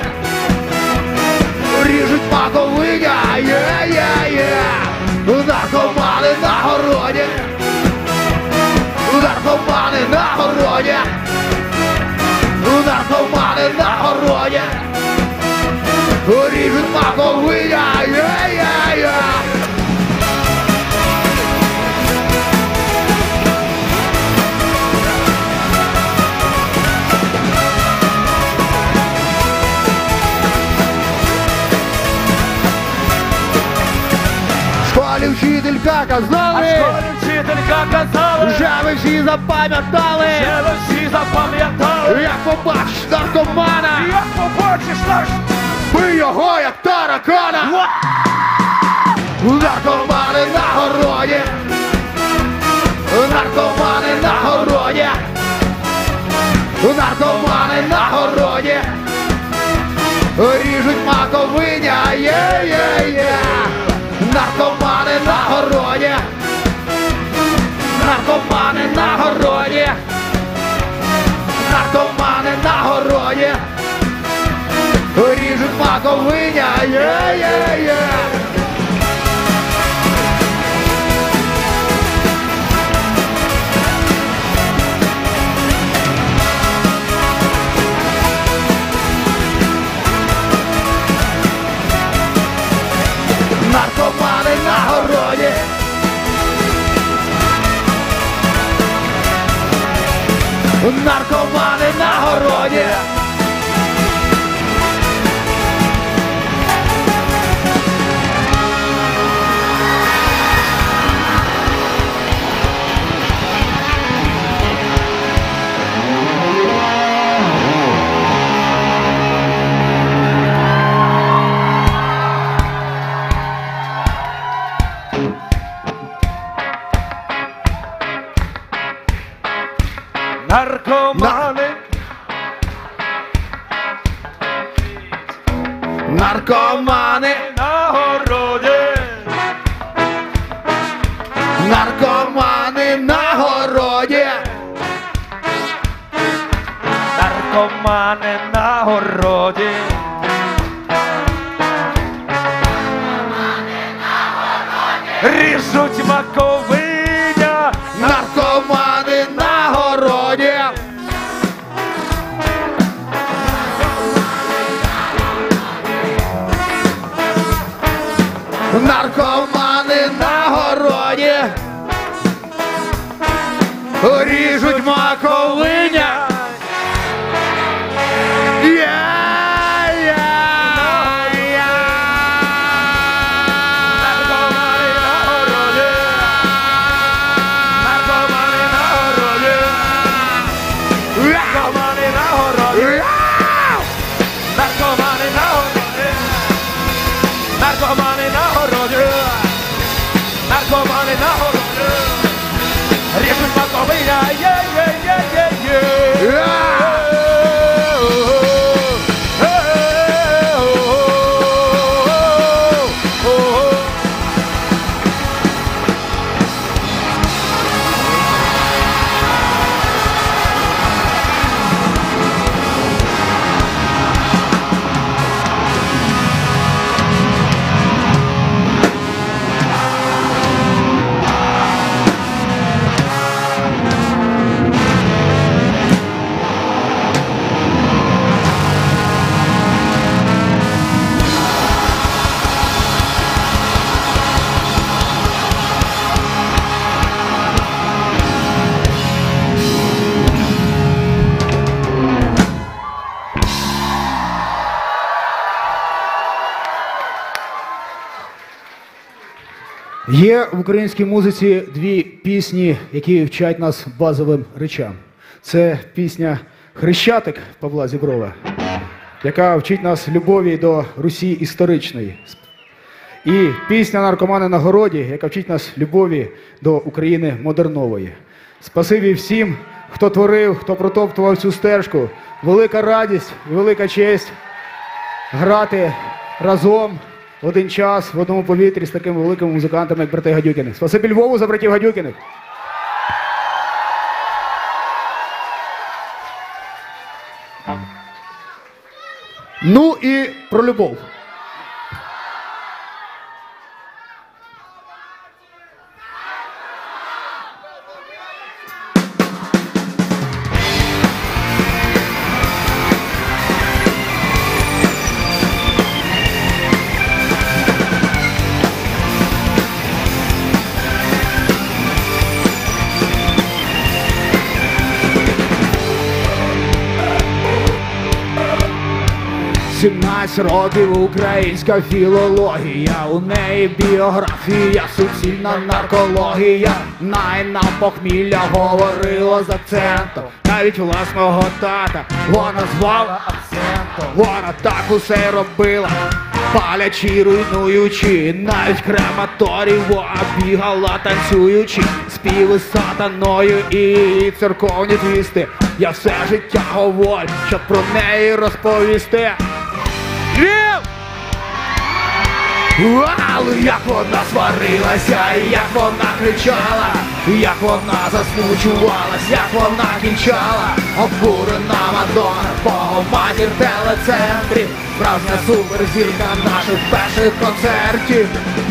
ріжуть маковиня, є-є-є. Наркомани на городі, наркомани на городі, наркомани на городі, ріжуть маковиня, є-є-є. В школі вчителька казали, вже ви всі запам'ятали, як побачиш наркомана, бий його як таракана. Наркомани на городі, наркомани на городі, наркомани на городі, ріжуть маковиня, є-є-є. Наркомани на городі, наркомани на городі, наркомани на городі, ріжуть маковиня, є-є-є. Наркомани на городі, наркомани на городі, наркомани, наркомани на городі, наркомани на городі, наркомани на городі, ріжуть маковиня, наркомани на городі, наркомани на городі, ріжуть маковиня. Наркомани на городі, наркомани на городі, ріжуть маковиня, є-є-є-є-є. Є в українській музиці дві пісні, які вчать нас базовим речам. Це пісня «Хрещатик» Павла Зіброва, яка вчить нас любові до Русі історичної. І пісня «Наркомани на городі», яка вчить нас любові до України модернової. Спасибі всім, хто творив, хто протоптував цю стежку. Велика радість і велика честь грати разом в один час, в одному повітрі з такими великими музикантами, як брати Гадюкіних. Спасибі Львову за братів Гадюкіних. Ну і про любов. Сімнадцять років українська філологія, у неї біографія, суцільна наркологія. Найна похмілля говорила з акцентом, навіть власного тата вона звала абсентом. Вона так усе й робила, палячи, руйнуючи, навіть крематорій вона бігала танцюючи. Співи з сатаною і церковні твісти, я все життя говорю, щоб про неї розповісти. Але як вона сварилася, як вона кричала, як вона засмучувалась, як вона кінчала. Обурена Мадонна, Богоматір в телецентрі, справжня суперзірка наших перших концертів.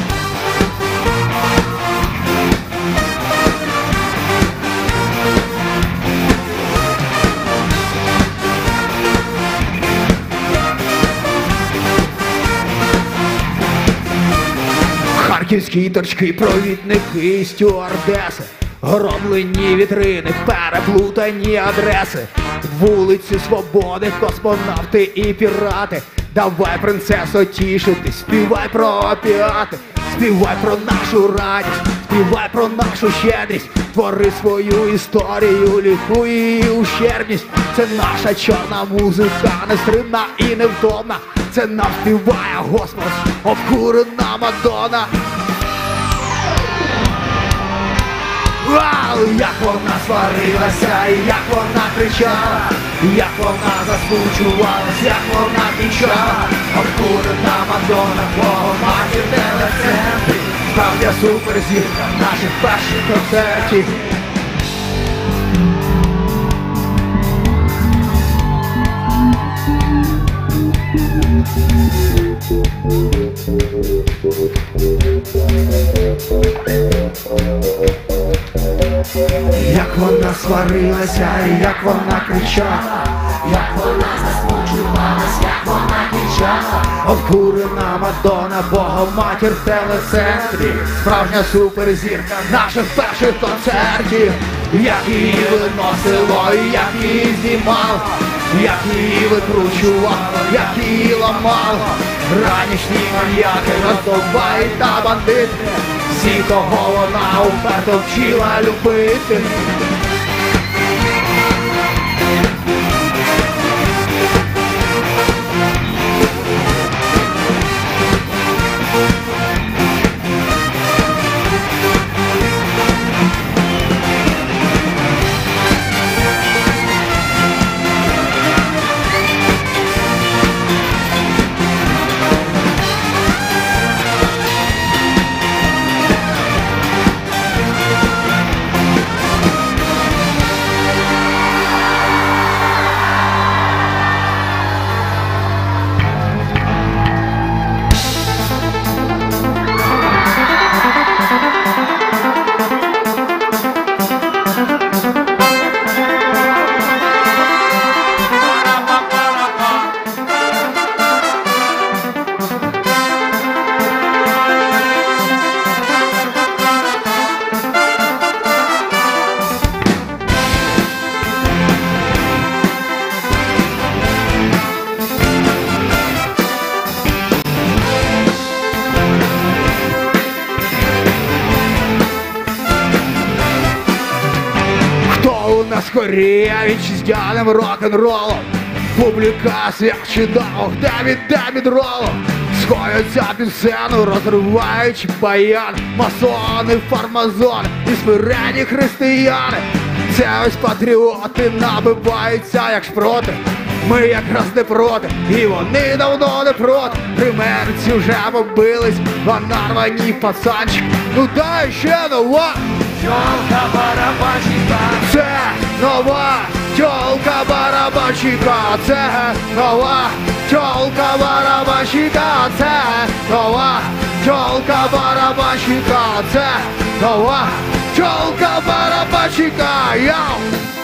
Харківські торчки, провідники, стюардеси, громлені вітрини, переплутані адреси, вулиці Свободи, космонавти і пірати. Давай, принцесо, тішитись, співай про опіати, співай про нашу радість, співай про нашу щедрість, твори свою історію, лікуй її ущербність. Це наша чорна музика, нестримна і невтомна, це нам співає Господь, обкурена Мадонна. Як вона сварилася, як вона кричала, як вона засмучувалась, як вона кінчала. Обкурена Мадонна, Богоматір в телецентрі, справжня суперзірка наших перших концертів. Як вона сварилася, як вона кричала, як вона засмучувалась, як вона кінчала. Обкурена Мадонна, Богоматір в телецентрі, справжня суперзірка наших перших концертів. Як її виносило, як її знімало, як її викручувало, як її ламало. Ранішні маньяки, роздовбаї та бандити, всі, кого вона уперто вчила любити. Скоріє вітчизняним рок-н-ролом, публіка священок, Девід ролом. Сходяться під сцену, розриваючи баян, масони, фармазони і смиренні християни. Це ось патріоти набиваються як шпроти. Ми якраз не проти, і вони давно не проти. Примерці вже побились, а нарвані пацанчик. Ну дай ще нова Тьолка барабанщика. Це нова тьолка барабанщика. Це нова тьолка барабанщика. Це нова тьолка барабанщика. Це нова тьолка барабанщика. Йоу!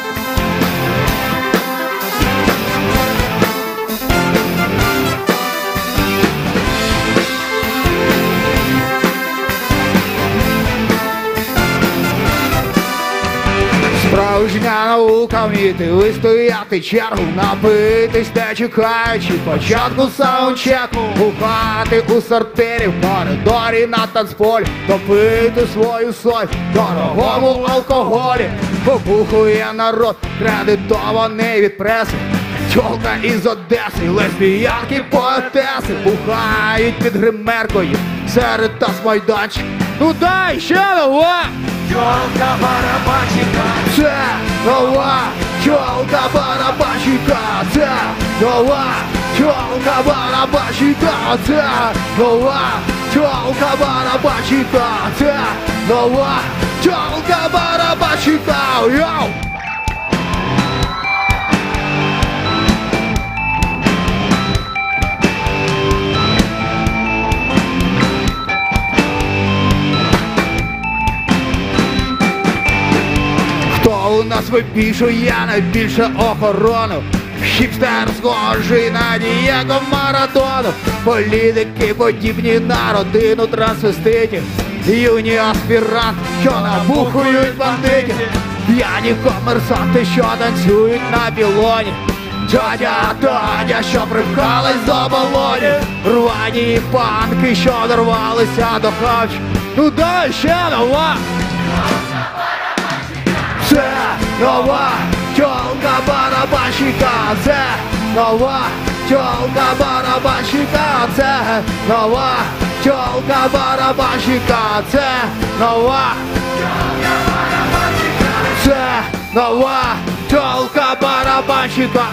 Справжня наука вміти вистояти чергу, напитись не чекаючи початку саундчеку, бухати у сортирі, в коридорі на танцполі, топити свою соль в дорогому алкоголі. Побухує народ, кредитований від преси. Тьолка із Одеси, лесбіянки, поетеси бухають під гримеркою серед тасмайданчик. Ну дай ще нова! Тьолка барабанщика. Це нова тьолка барабанщика. Це нова тьолка барабанщика. Це нова тьолка барабанщика. Це нова тьолка барабанщика. Йоу! Хто у нас випішує найбільше охорону? Хіпстер схожий на Дієго Марадону. Політики подібні на родину трансвеститів. Юні аспіранти, що набухують бандитів. П'яні комерсанти, що танцюють на пілоні. Дядя, що припхались до балонів. Рвані панки, що дорвалися до хавчу. Ну дай ще нова! Це нова тьолка барабанщика. Це нова тьолка барабанщика. Це нова тьолка барабанщика. Це нова тьолка барабанщика. Це нова тьолка барабанщика.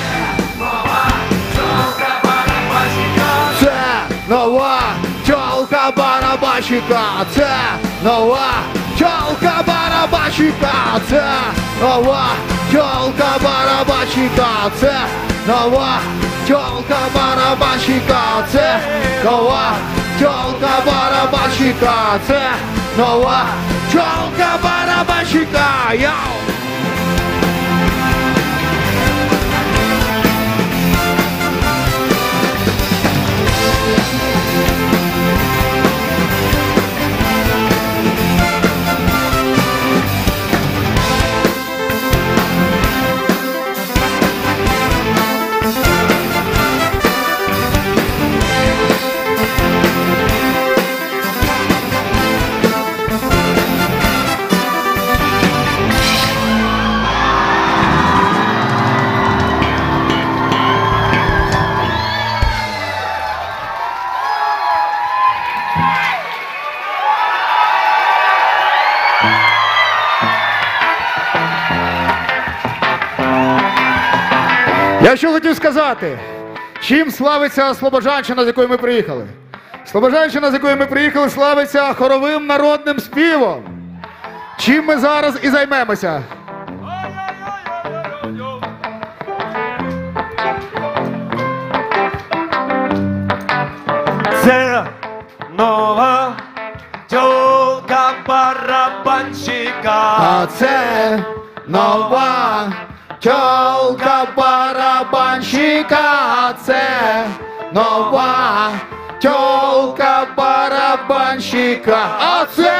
Це нова тьолка барабанщика. Це нова тьолка барабанщика. Це нова тьолка барабанщика. Це нова тьолка барабанщика. Це нова тьолка барабанщика. Це нова тьолка барабанщика. Йоу! Я що хотів сказати, чим славиться Слобожанщина, з якої ми приїхали? Слобожанщина, з якої ми приїхали, славиться хоровим народним співом. Чим ми зараз і займемося? Це нова тьолка барабанщика. А це нова тьолка барабанщика. Це нова тьолка барабанщика. А це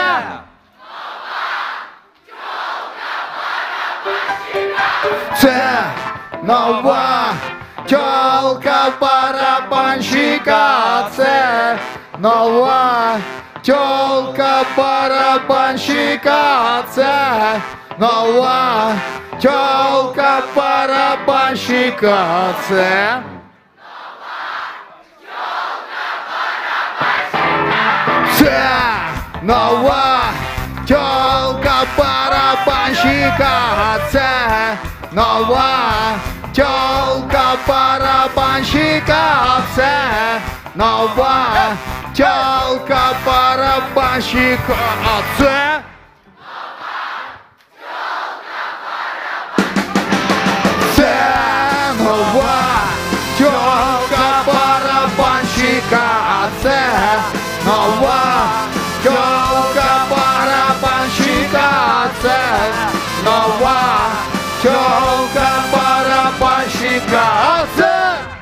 це нова тьолка барабанщика. Це нова тьолка барабанщика. Це нова тьолка барабанщика. Це це нова тьолка барабанщика, а це нова тьолка барабанщика, а це нова тьолка барабанщика, а це нова тьолка барабанщика, а це нова тьолка барабанщика, а це нова тьолка барабанщика, а це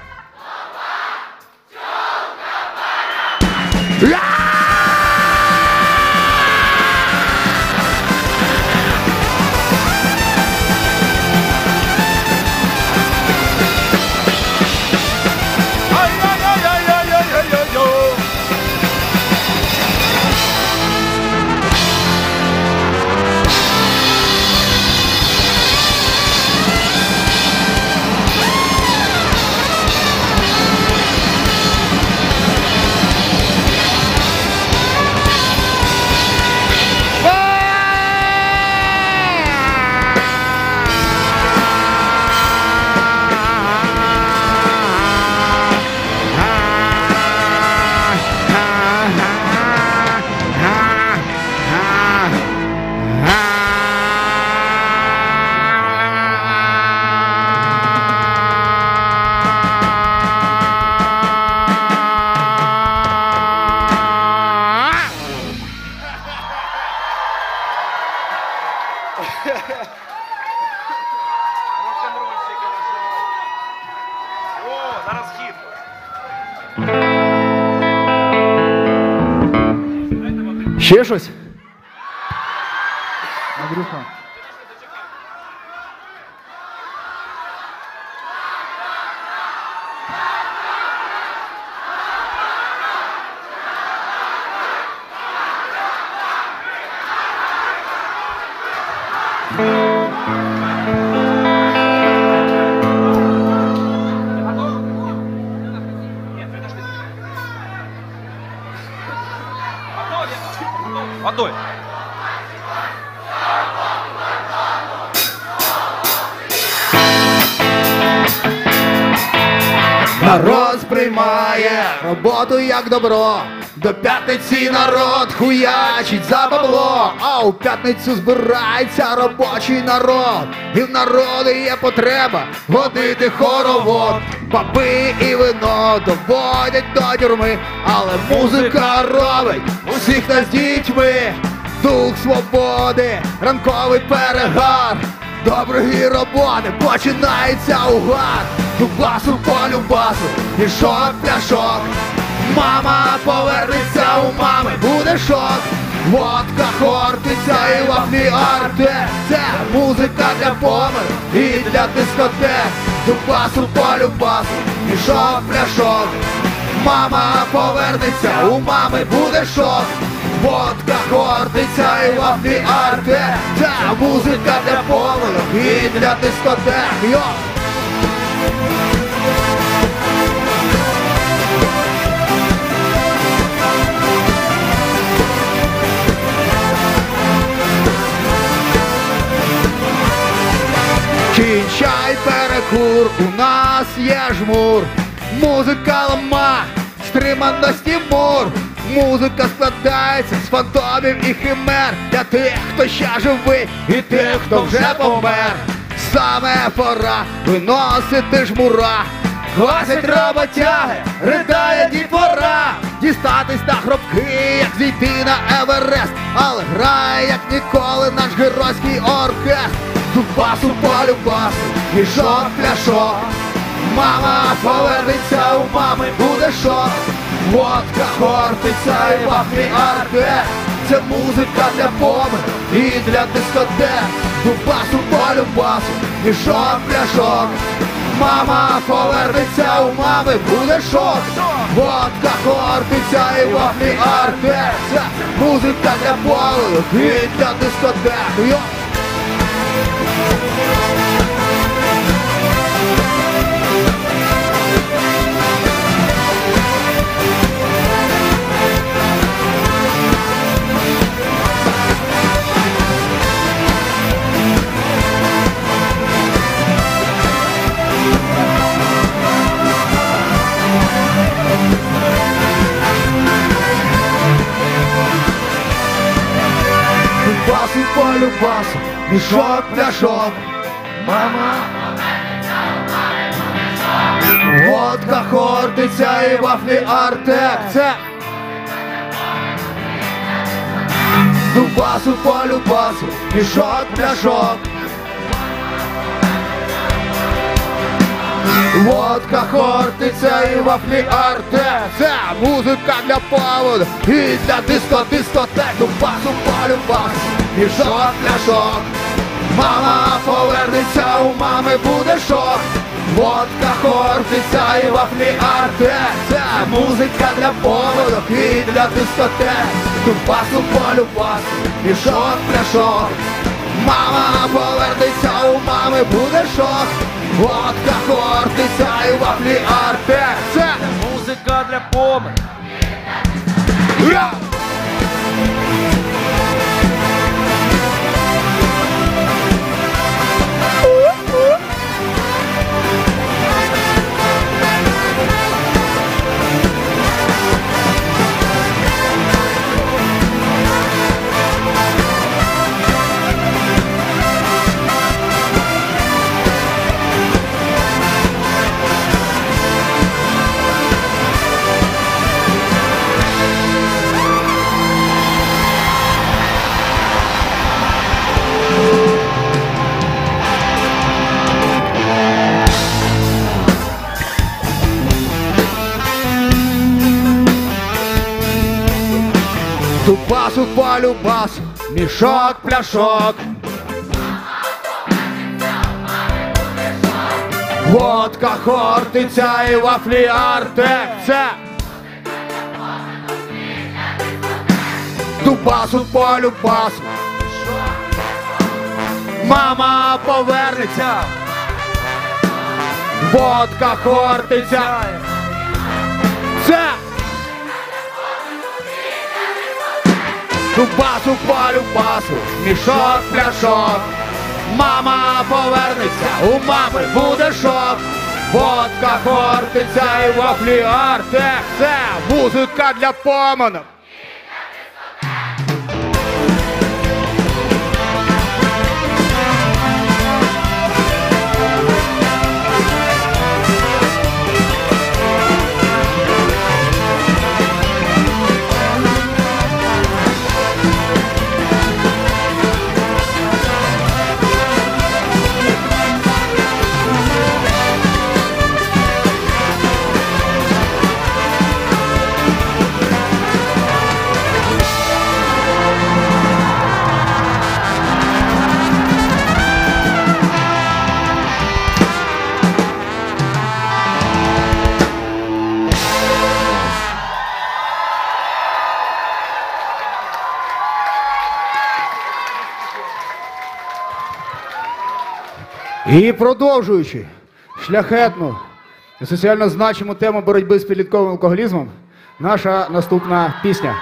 О, зараз хід. ще щось? Андрюха. Водой. Народ сприймає роботу як добро. До п'ятниці народ хуячить за бабло, а у п'ятницю збирається робочий народ. І в народу є потреба водити хоровод. Баби і вино доводять до тюрми, але музика робить усіх нас дітьми. Дух свободи, ранковий перегар, доброї роботи починається угар. Дубасу по любасу, мішок пляшок. Мама повернеться, у мами буде шок. Водка хортиця і вафлі арте. Це музика для помер і для дискотек. Дубасу по любасу, мішок пляшок. Мама повернеться, у мами буде шок. Водка хортиця і вафлі арте. Це музика для помилок і для дискотек. Йо! Кінчай перекур, у нас є жмур. Музика лама, стриманості мур. Музика складається з фантомів і химер. Для тих, хто ще живий, і тих, хто вже помер. Саме пора виносити жмура. Гасять роботяги, ридає дітвора. Дістатись на гробки, як зійти на Еверест. Але грає, як ніколи, наш геройський оркестр. Дубасу по любасу, мішок пляшок. Мама повернеться, у мами буде шок. Водка хортиця і вафлі арте. Це музика для помер і для дискотек. Дубасу по любасу, мішок пляшок. Мама повернеться, у мами буде шок. Водка хортиця і вафлі арте. Це музика для помер і для дискотек. Дубасу по любасу, мішок пляшок. Мама, Водка, хортиця і вафлі Артек. Це Дубасу по любасу, мішок пляшок. Водка, хортиця і вафлі Артек. Це музика для поводу і для дискотек. Дубасу по любасу, мішок пляшок. Мама повернеться, у мами буде шок. Водка, хортиця і вафлі Артек. Це музика для поводок і для дискотек. Дубасу по любасу, мішок пляшок. Мама повернеться, у мами буде шок. Водка, хортиця і вафлі Артек. Це музика для помилок. Ура! Дубасу по любасу, мішок пляшок. Водка, хортиця і вафлі Артек. Це Дубасу по любасу. Мама повернеться. Водка, хортиця. Це Дубасу по любасу, мішок пляшок. Мама повернеться, у мами буде шок. Водка, хортиця і вафлі Артек. Це музика для поминок. І продовжуючи шляхетну і соціально значиму тему боротьби з підлітковим алкоголізмом, наша наступна пісня.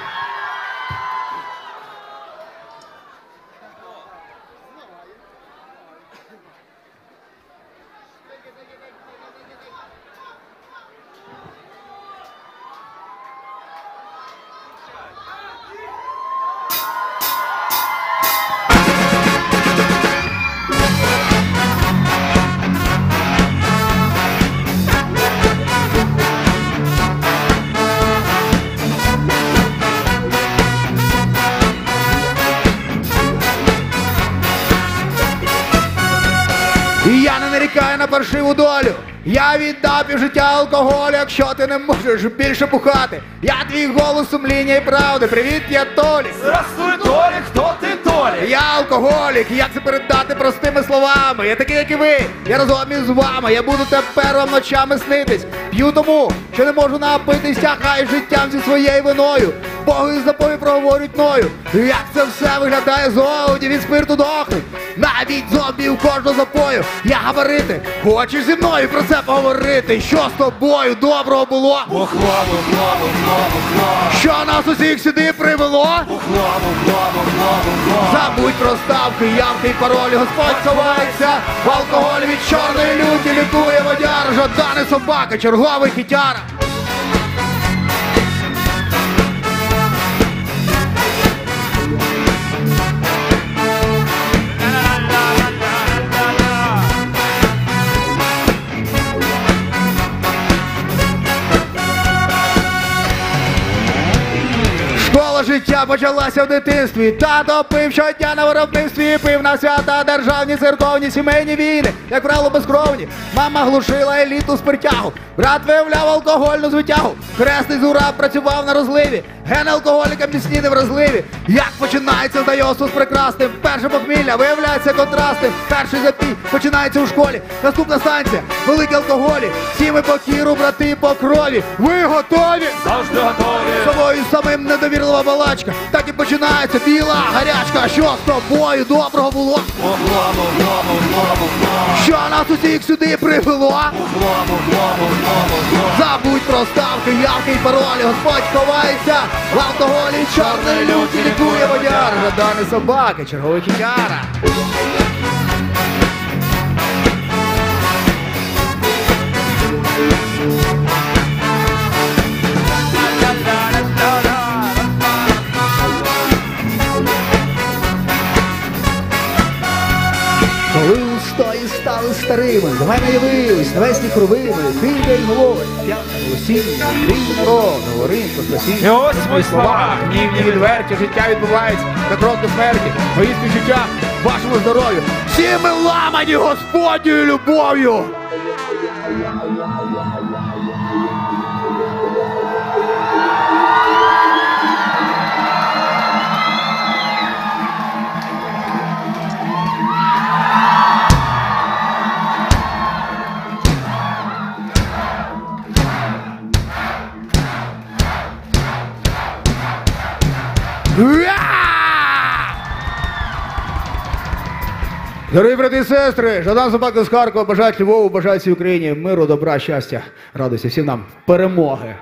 Я не нарікаю на паршиву долю. Я віддав півжиття алкоголю, якщо ти не можеш більше бухати. Я твій голос сумління і правди. Привіт, я Толік. Здравствуй, Толік, хто ти, Толік? Я алкоголік, як це передати простими словами? Я такий, як і ви, я разом із вами. Я буду тепер вам ночами снитись. П'ю тому, що не можу напитися, хай життям зі своєю виною. Боги з запою проговорюють мною. Як це все виглядає зовні, від спирту дохнуть. Навіть зомбі у кожного запою. Я габарити, хочеш зі мною про це поговорити? Що з тобою доброго було? Бухло, бухло, бухло, бухло. Що нас усіх сюди привело? Бухло, бухло, бухло, бухло. Забудь про ставки, ямки й паролі. Господь ховається в алкоголь від чорної люті. Лікує водяра, жадана собака, черговий хітяра. життя почалася в дитинстві. Тато пив щодня на виробництві, пив на свята, державні, церковні, сімейні війни, як правило, безкровні. Мама глушила еліту спиртягу, брат виявляв алкогольну звитягу. Хресний Зураб працював на розливі, гени алкоголіка міцні невразливі. Як починається знайомство з прекрасним? Перше похмілля виявляється контрастним. Перший запій починається у школі. Наступна станція – великі алкоголі. Всі ми по кіру, брати по крові. Ви готові? Завжди готові. Собою самим недовірлива балачка. Так і починається біла гарячка. Що з тобою доброго було? Що нас усіх сюди привело? Забудь про ставки, явки й паролі. Господь ховається в алкоголі. Чорної люті лікує водяр. Жадани собаки, черговий хітяра. Коли устої стали старими, до мене явились навесні кровими, кілька й голови, п'ятне осіння, рівний народ, говорить по спасінню. І ось мої слова. Гнівні відверті, життя відбувається на крок до смерті. Мої співчуття вашому здоров'ю. Всі ми ламані Господньою любов'ю. Дорогі брати і сестри, Жадан собака з Харкова бажають Львову, бажають всій Україні миру, добра, щастя, радості, всім нам перемоги.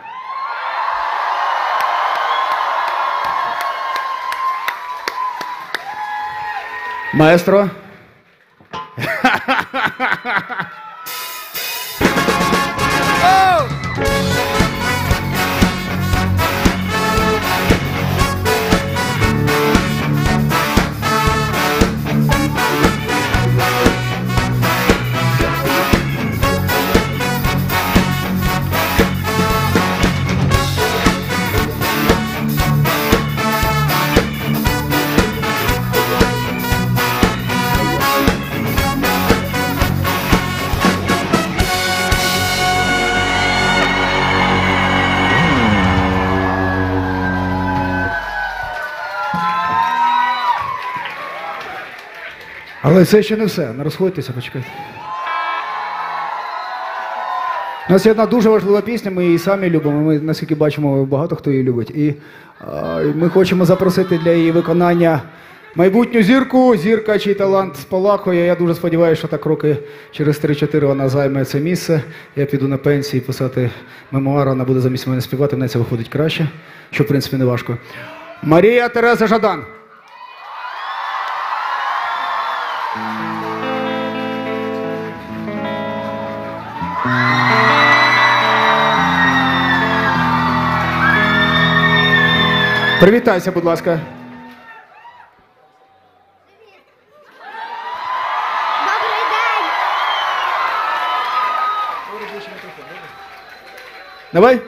Маестро. Але це ще не все. Не розходьтеся, почекайте. У нас є одна дуже важлива пісня, ми її самі любимо, ми, наскільки бачимо, багато хто її любить. І ми хочемо запросити для її виконання майбутню зірку, зірка, чий талант спалахує. Я дуже сподіваюся, що так роки через 3-4 вона займе це місце. Я піду на пенсії писати мемуари, вона буде замість мене співати, в неї це виходить краще, що в принципі не важко. Марія Тереза Жадан. Привітайся, будь ласка. Добрий день! Давай.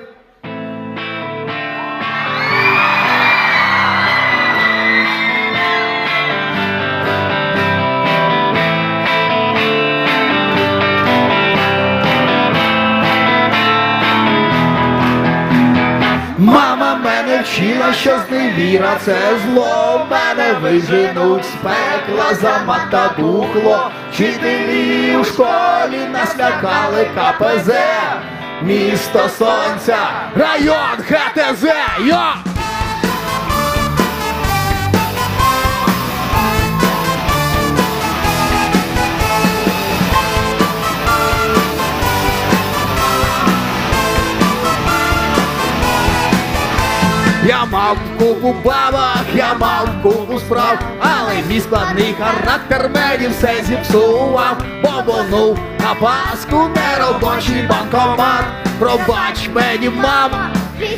Мама мене вчила, що зневіра – це зло. Мене виженуть з пекла за мат та бухло. Вчителі у школі нас лякали КПЗ. Місто сонця, район ГТЗ, йо! Я мав купу бабок, я мав купу справ, але мій складний характер мені все зіпсував. Бобонув на паску неробочий банкомат. Пробач мені, мама,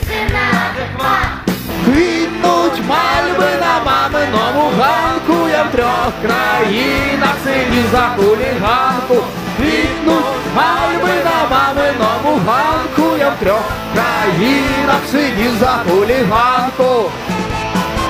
квітнуть мальви на маминому ганку. Я в 3 країнах сидів за хуліганку. Квітнуть мальви на маминому ганку. Я в 3 країнах сидів за хуліганку.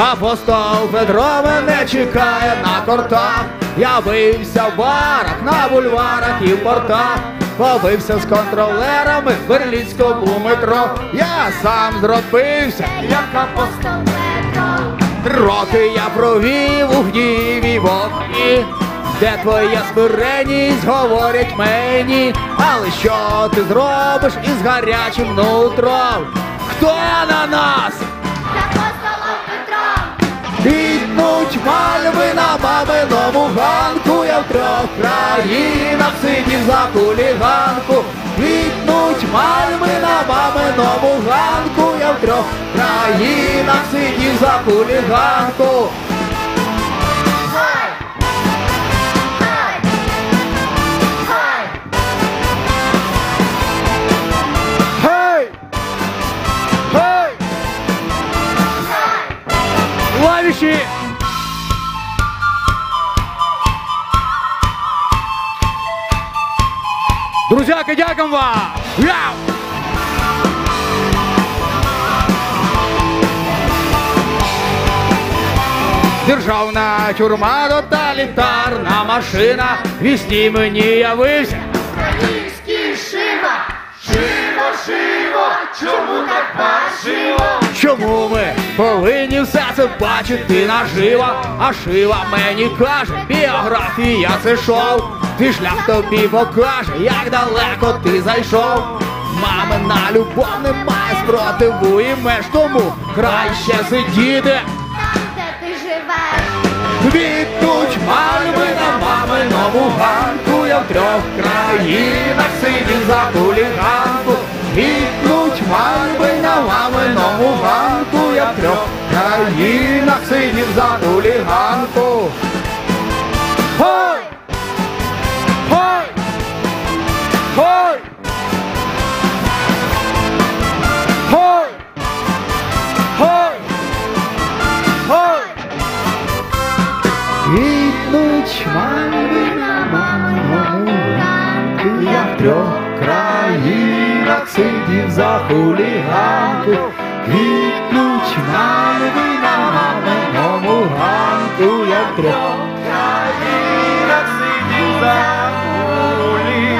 Апостол Петро мене чекає на кортах. Я бився в барах, на бульварах і в портах. Побився з контролерами в берлінському метро. Я сам зробився, як апостол Петро. 3 роки я провів у гніві вогні, де твоя смиренність говорять мені. Але що ти зробиш із гарячим нутром? Хто на нас? З апостолом Петром. Квітнуть мальви на маминому ганку. Я в 3 країнах сидів за хуліганку. Квітнуть мальви на маминому ганку. Я в 3 країнах сидів за хуліганку. Хай! Хай! Хай! Гей! Гей! Лавіші! Друзяки, дякую вам! Яу! Державна тюрма, тоталітарна машина, вісні мені явився. Український Шива! Шиво! Чому так паршиво? Чому ми повинні все це бачити наживо? А Шива мені каже, біографія це шоу. Твій шлях тобі покаже, як далеко ти зайшов. Мамина любов не має спротиву і меж, тому краще сидіти. Там, де ти живеш. Квітнуть мальви на маминому ганку. Я в 3 країнах сидів за хуліганку. Квітнуть мальви на маминому ганку. Я в 3 країнах сидів за хуліганку. Хой! Хой! Хой! Хой! Хой! Хой! Квітнуть мальви на маминому ганку. Я в 3 країнах сидів за хуліганку. Квітнуть мальви на маминому ганку. Я в 3 країнах сидів за хуліганку.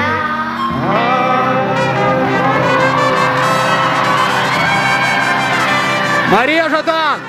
Марія Жадан!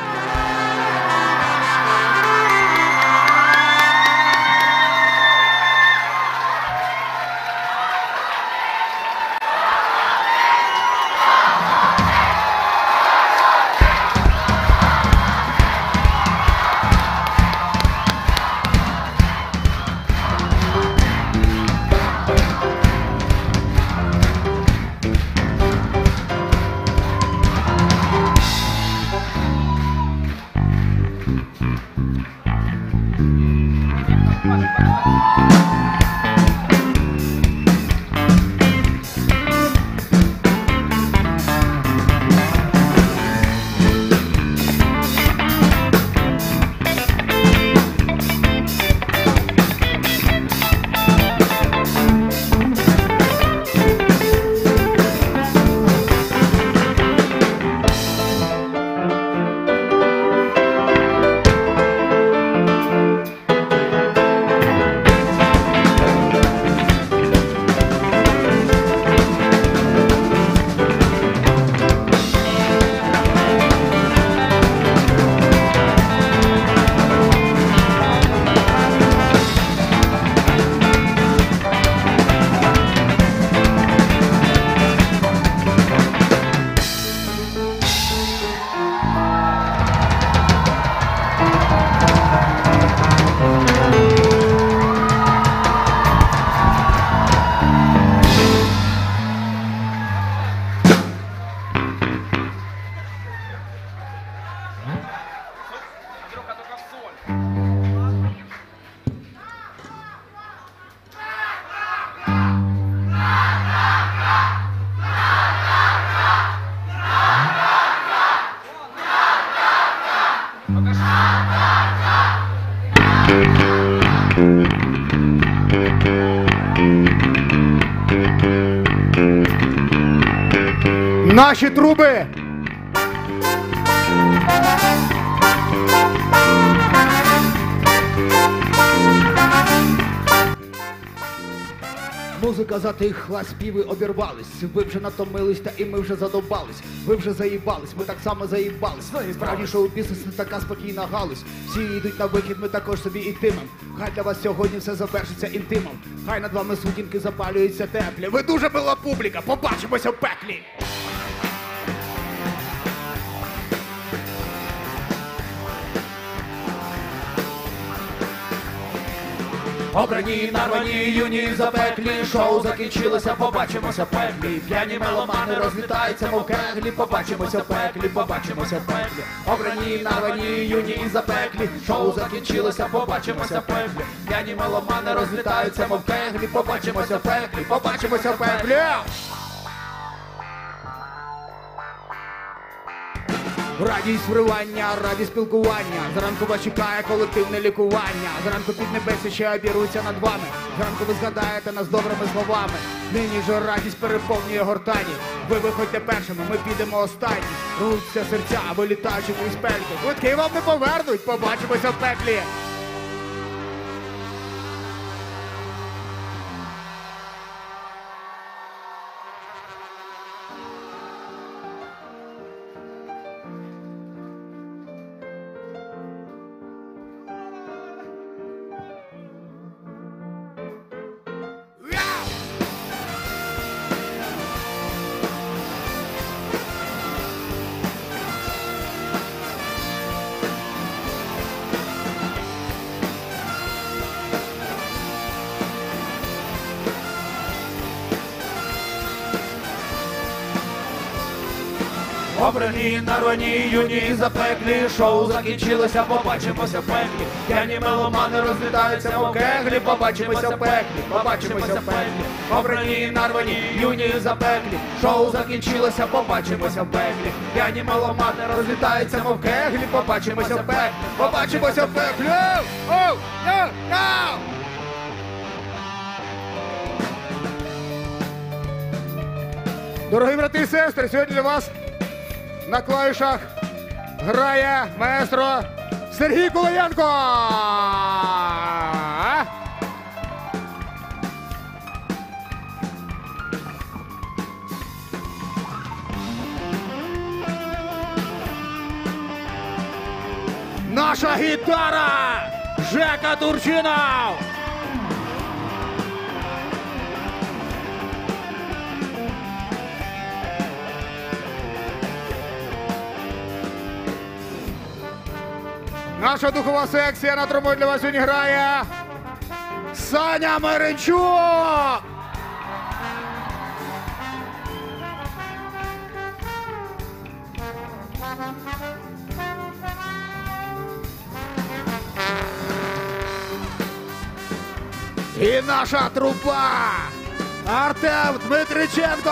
Наші труби Музика затихла, співи обірвались. Ви вже натомились, та і ми вже задовбались. Ви вже заїбались, ми так само заїбались. Справді шоу-бізнес не така спокійна галузь. Всі йдуть на вихід, ми також собі йтимем. Хай для вас сьогодні все завершиться інтимом. Хай над вами сутінки запалюються теплі. Ви дуже мила публіка, побачимося в пеклі. Обрані, нарвані, юні, запеклі, шоу закінчилося, побачимося в пеклі. П'яні меломани розлітаються, мов кеглі, побачимося в пеклі, побачимося в пеклі. Обрані, нарвані, юні, запеклі, шоу закінчилося, побачимося в пеклі. П'яні меломани розлітаються, мов кеглі, побачимося в пеклі, побачимося в пеклі. Радість вривання, радість спілкування. Зранку вас чекає колективне лікування. Зранку під небесі ще обіруться над вами. Зранку ви згадаєте нас добрими словами. Нині ж радість переповнює гортані. Ви виходьте першими, ми підемо останні. Рвуться серця, вилітаючи крізь пельки. Квитки вам не повернуть, побачимося в пеклі. Обрані, нарвані, юні, запеклі, шоу закінчилося, побачимося в пеклі. П'яні меломани розлітаються, мов кеглі, побачимося в пеклі, побачимося в пеклі. Обрані, нарвані, юні, запеклі, шоу закінчилося, побачимося в пеклі. П'яні меломани розлітаються, мов кеглі, побачимося в пеклі, побачимося в пеклі. Оу! Йоу! Йоу! Дорогі брати і сестри, сьогодні для вас на клавішах грає маестро Сергій Кулаєнко! Наша гітара Жека Турчинов! Наша духова секція на трубі для вас сьогодні грає Саня Миренчук! І наша труба Артем Дмитриченко!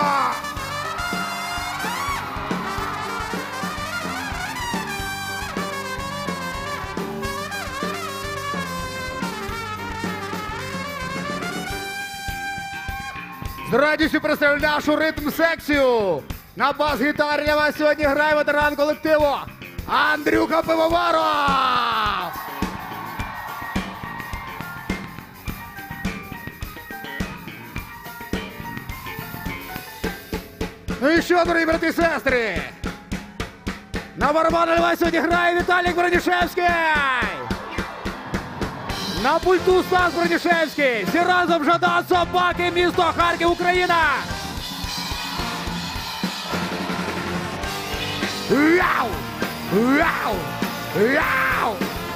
З радістю представляю нашу ритм-секцію. На бас-гітарі для вас сьогодні грає ветеран колективу Андрюха Пивоваров! Ну і що, дорогі брати і сестри? На барабані для вас сьогодні грає Віталік Бронішевський! На пульту Стас Бронішевський! Всі разом Жадан Собаки, місто Харків, Україна! Яу! Яу! Яу!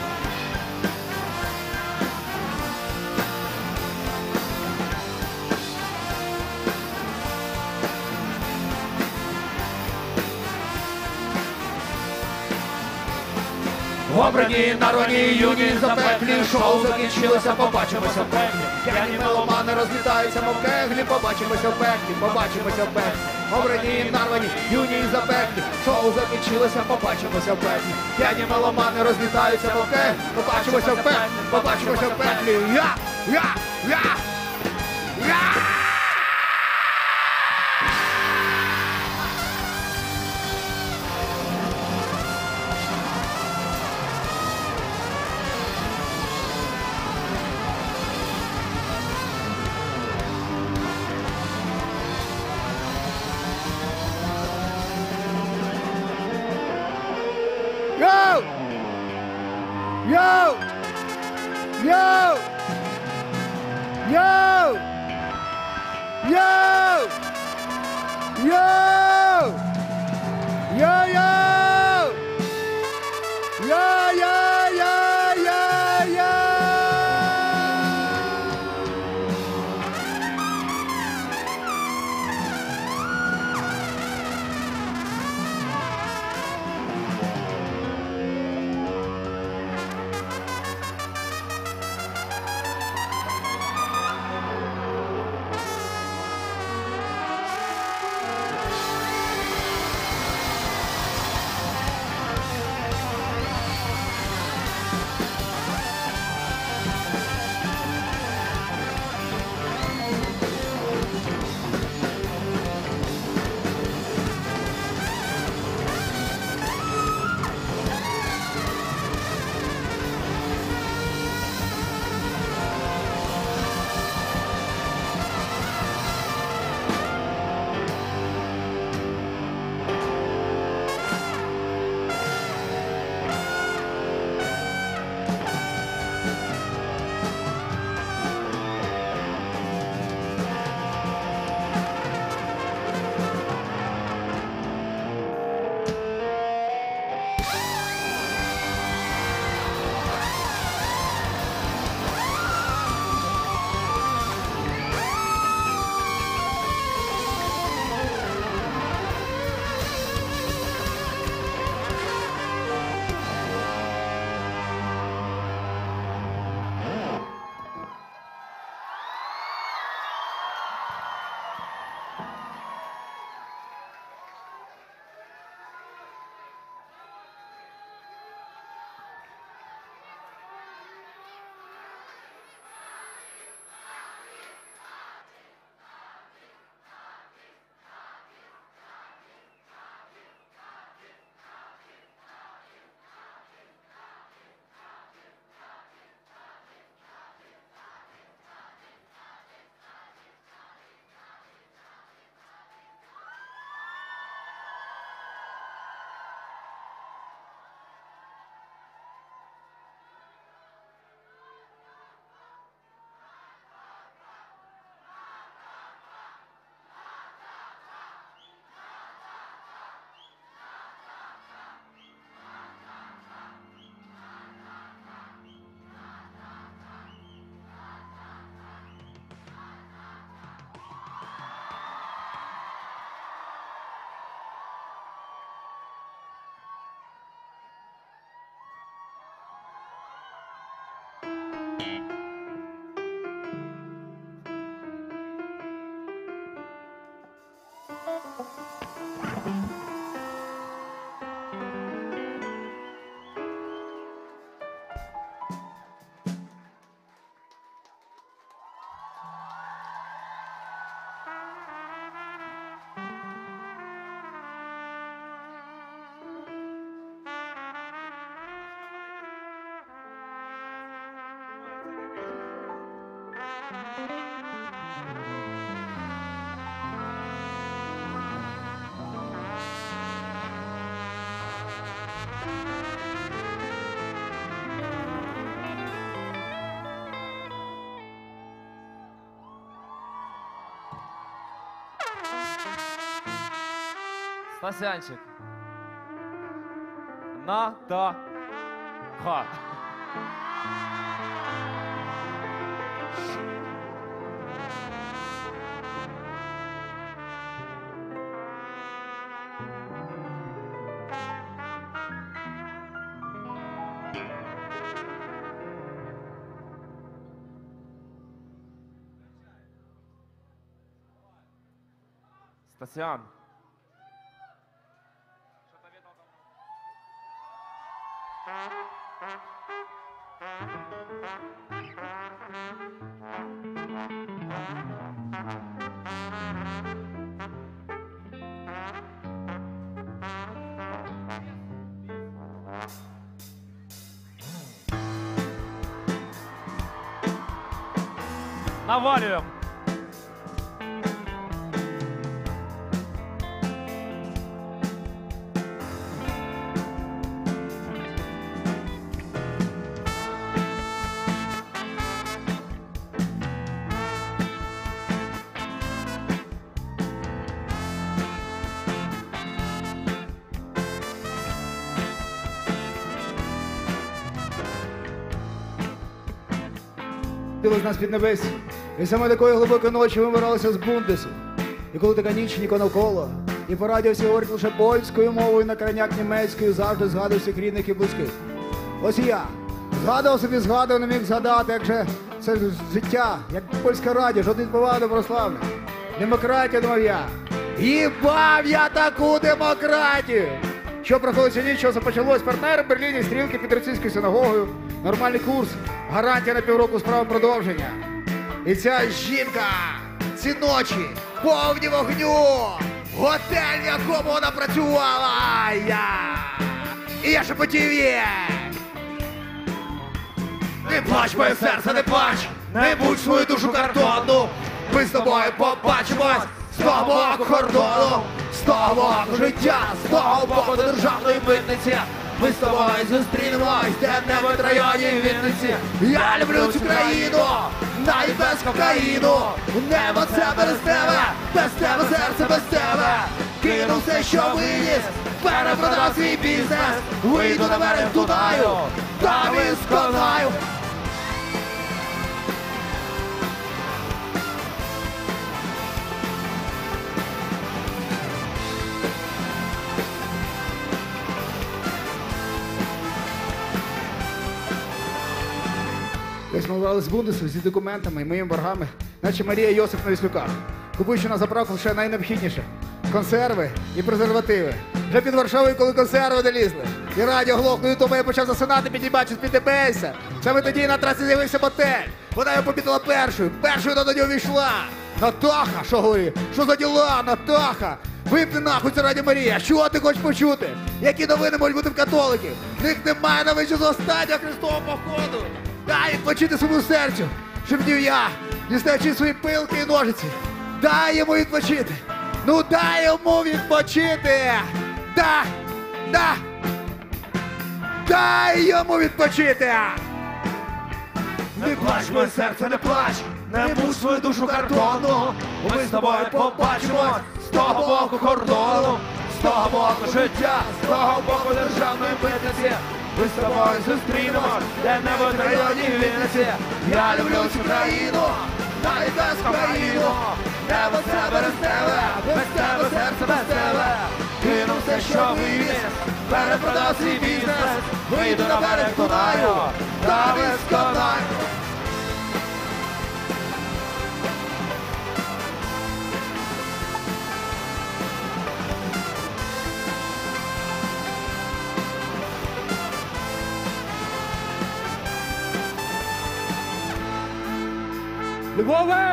Обрані, нарвані, юні, запеклі, шоу закінчилося, побачимося в пеклі. П'яні меломани розлітаються, мов кеглі, побачимося в пеклі, побачимося в пеклі. Обрані, нарвані, юні, запеклі, шоу закінчилося, побачимося в пеклі. П'яні меломани розлітаються, мов кеглі, побачимося в пеклі, побачимося в пеклі. Я! Йоу! Йоу! Йоу! Йоу! Йоу! Йоу-йоу! Йоу-йоу-йоу-йоу-йоу! Стасянчик. На-та-ха. Стасян. Навалюємо. дивилась нас під небесі. І саме такої глибокої ночі ми виралися з Бундесу. І коли така ніч ніко навколо, і по радіо всі говорять лише польською мовою, на крайняк німецькою, завжди згадую всіх рідних і близьких. Ось і я. Згадував, не міг згадати, як же це життя, як польське радіо, жодний поваги православне. Демократія, думав я. Їбав я таку демократію! Що проходить ніч, що започалось? Партнери в Берліні, стрілки під російською синагогою, нормальний курс, гарантія на півроку справи продовження. І ця жінка, ці ночі, повні вогню, готель, в якому вона працювала, і я шепотів їй. Не плач, моє серце, не плач, не будь свою душу картонну, ми з тобою побачимось, з того боку кордону, з того боку життя, з того боку державної митниці. Ми з тобою зустрінемось, де небо в районі Вінниці. Я люблю цю країну, навіть без кокаїну. Небо це без тебе серце без тебе. Кину все, що виніс, перепродав свій бізнес. Вийду на берег Дунаю, там і сконаю. Десь ми вирали з Бундесу зі документами і моїми боргами, наче Марія Йосип на Віслюках, купуючи на заправку лише найнеобхідніше – консерви і презервативи. Вже під Варшавою, коли консерви не лізли, і радіо глохло, тому я почав засинати, підіймаючись під ДБС. Саме тоді на трасі з'явився мотель. Вона його помітила першою до нього війшла. Натаха, що говори? Що за діла, Натаха? Випни нахуй це Радіо Марія, що ти хочеш почути? Які новини можуть бути в католиків? В них немає новин з останнього Христового походу. Дай відпочити своєму серцю, шепнів я, дістаючи свої пилки і ножиці. Дай йому відпочити. Ну дай йому відпочити. Дай йому відпочити. Не плач, моє серце, не плач, не будь свою душу картонну. Ми з тобою побачимось, з того боку кордону, з того боку життя, з того боку державної митниці. Ми з тобою зустрінемось, де небо в районі Вінниці. Я люблю цю країну, навіть без кокаїну. Небо це без тебе серце без тебе. Кину все, що виніс, перепродав свій бізнес. Вийду на берег Дунаю, там і сконаю. Львове!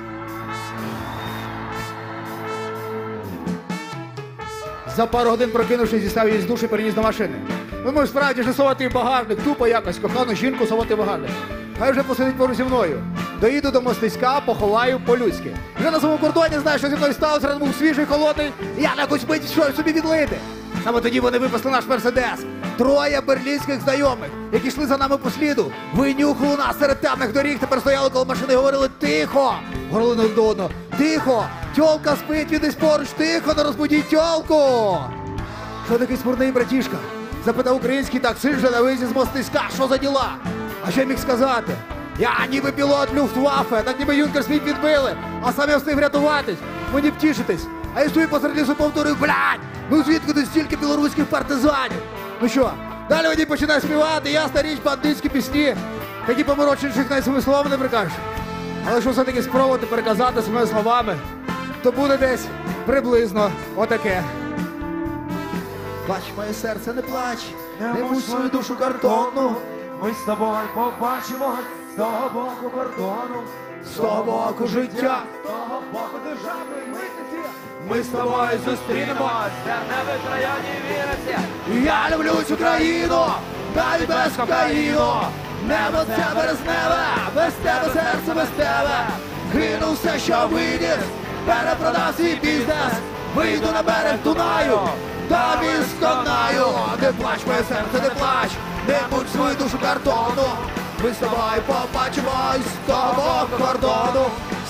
За пару годин прокинувшись, дістав її з душі, переніс до машини. Ну, справді ж совати в багажник, тупо якось, кохану жінку совати в багажник. Хай вже посидить поруч зі мною. Доїду до Мостиська, поховаю по-людськи. Вже на своєму кордоні знаю, що зі мною сталося, раз був свіжий, холодний, і я на якусь мить щось собі відлити. Саме тоді вони випасли наш Мерседес. Троє берлінських знайомих, які йшли за нами по сліду, винюхали нас серед темних доріг, тепер стояли коло машини і говорили «Тихо!» Говорили не до одного «Тихо! Тьолка спить, він десь поруч, тихо, не розбудіть тьолку!» Що такий смурний братішка? Запитав український таксист вже на виїзді з Мостиська, що за діла? А що я міг сказати? Я ніби пілот Люфтваффе, так ніби юнкер свій підбили, а сам я встиг врятуватись, мені втішитись. А я стою посеред лісу повторюю, блядь, ну звідки тут стільки білоруських партизанів? Ну що, далі водій починає співати, ясна річ, бандитські пісні, такі помороченіших навіть своїми словами не прикажеш. Але що все-таки спробувати переказати своїми словами, то буде десь приблизно отаке. Плач, моє серце, не плач, Не будь свою душу картонну. Ми з тобою побачимось, з того боку кордону, з того боку життя, з того боку державної митниці. Ми з тобою зустрінемось, де небо в районі Вінниці. Я люблю цю країну, навіть без кокаїну. Небо це без тебе серце без тебе. Кину все, що виніс, перепродав свій бізнес. Вийду на берег Дунаю, там і сконаю. Не плач, моє серце, не плач, не будь свою душу картону. Ми з тобою побачимось, з того боку кордону, з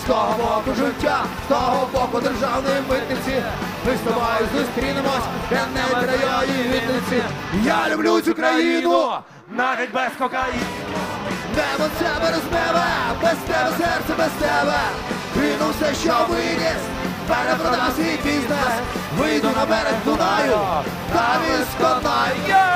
того боку життя, з того боку державної митниці. Ми з тобою зустрінемось, де не районі митниці. Я люблю цю країну, навіть без кокаїну. небо тебе розбиве, без тебе серце, без тебе. Кину все, що виніс, перепродав свій бізнес. Вийду на берег Дунаю, там і сконаю.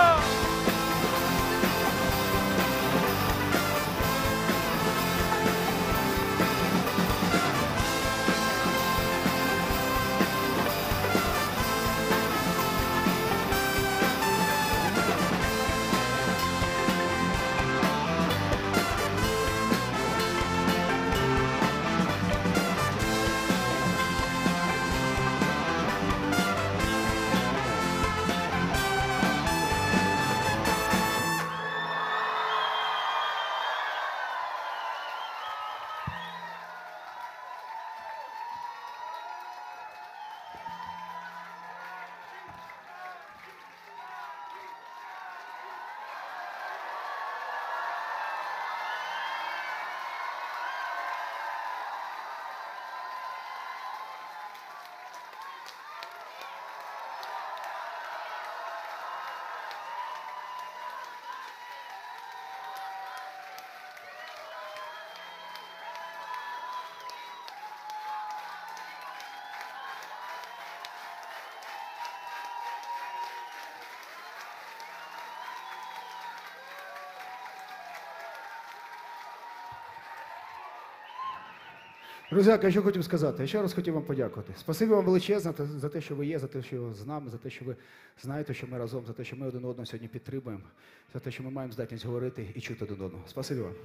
Друзяки, я що хотів сказати? Я ще раз хотів вам подякувати. Спасибі вам величезне за те, що ви є, за те, що ви з нами, за те, що ви знаєте, що ми разом, за те, що ми один одного сьогодні підтримуємо, за те, що ми маємо здатність говорити і чути один одного. Спасибі вам.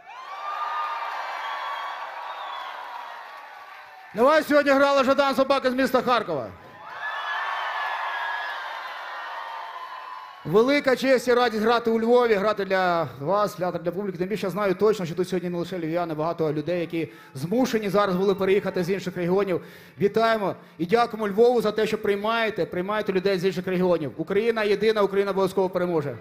Давай сьогодні грала Жадан Собака з міста Харкова. Велика честь і радість грати у Львові, грати для вас, для публіки. Тим більше я знаю точно, що тут сьогодні не лише львів'яни, багато людей, які змушені зараз були переїхати з інших регіонів. Вітаємо і дякуємо Львову за те, що приймаєте людей з інших регіонів. Україна єдина, Україна обов'язково переможе.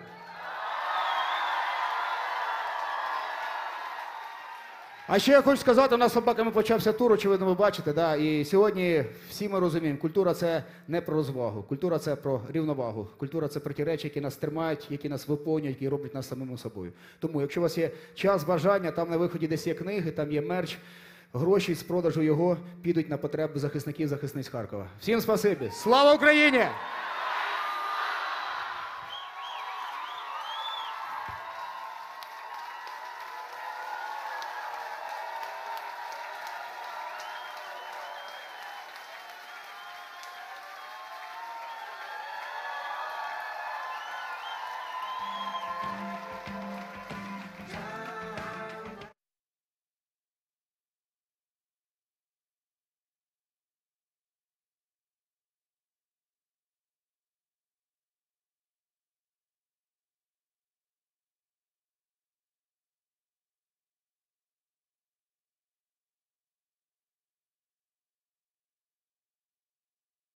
А ще я хочу сказати, у нас з собаками почався тур, очевидно, ви бачите, да? І сьогодні всі ми розуміємо, культура – це не про розвагу, культура – це про рівновагу, культура – це про ті речі, які нас тримають, які нас виповнюють, які роблять нас самими собою. Тому, якщо у вас є час, бажання, там на виході десь є книги, там є мерч, гроші з продажу його підуть на потреби захисників, захисниць Харкова. Всім спасибі! Слава Україні!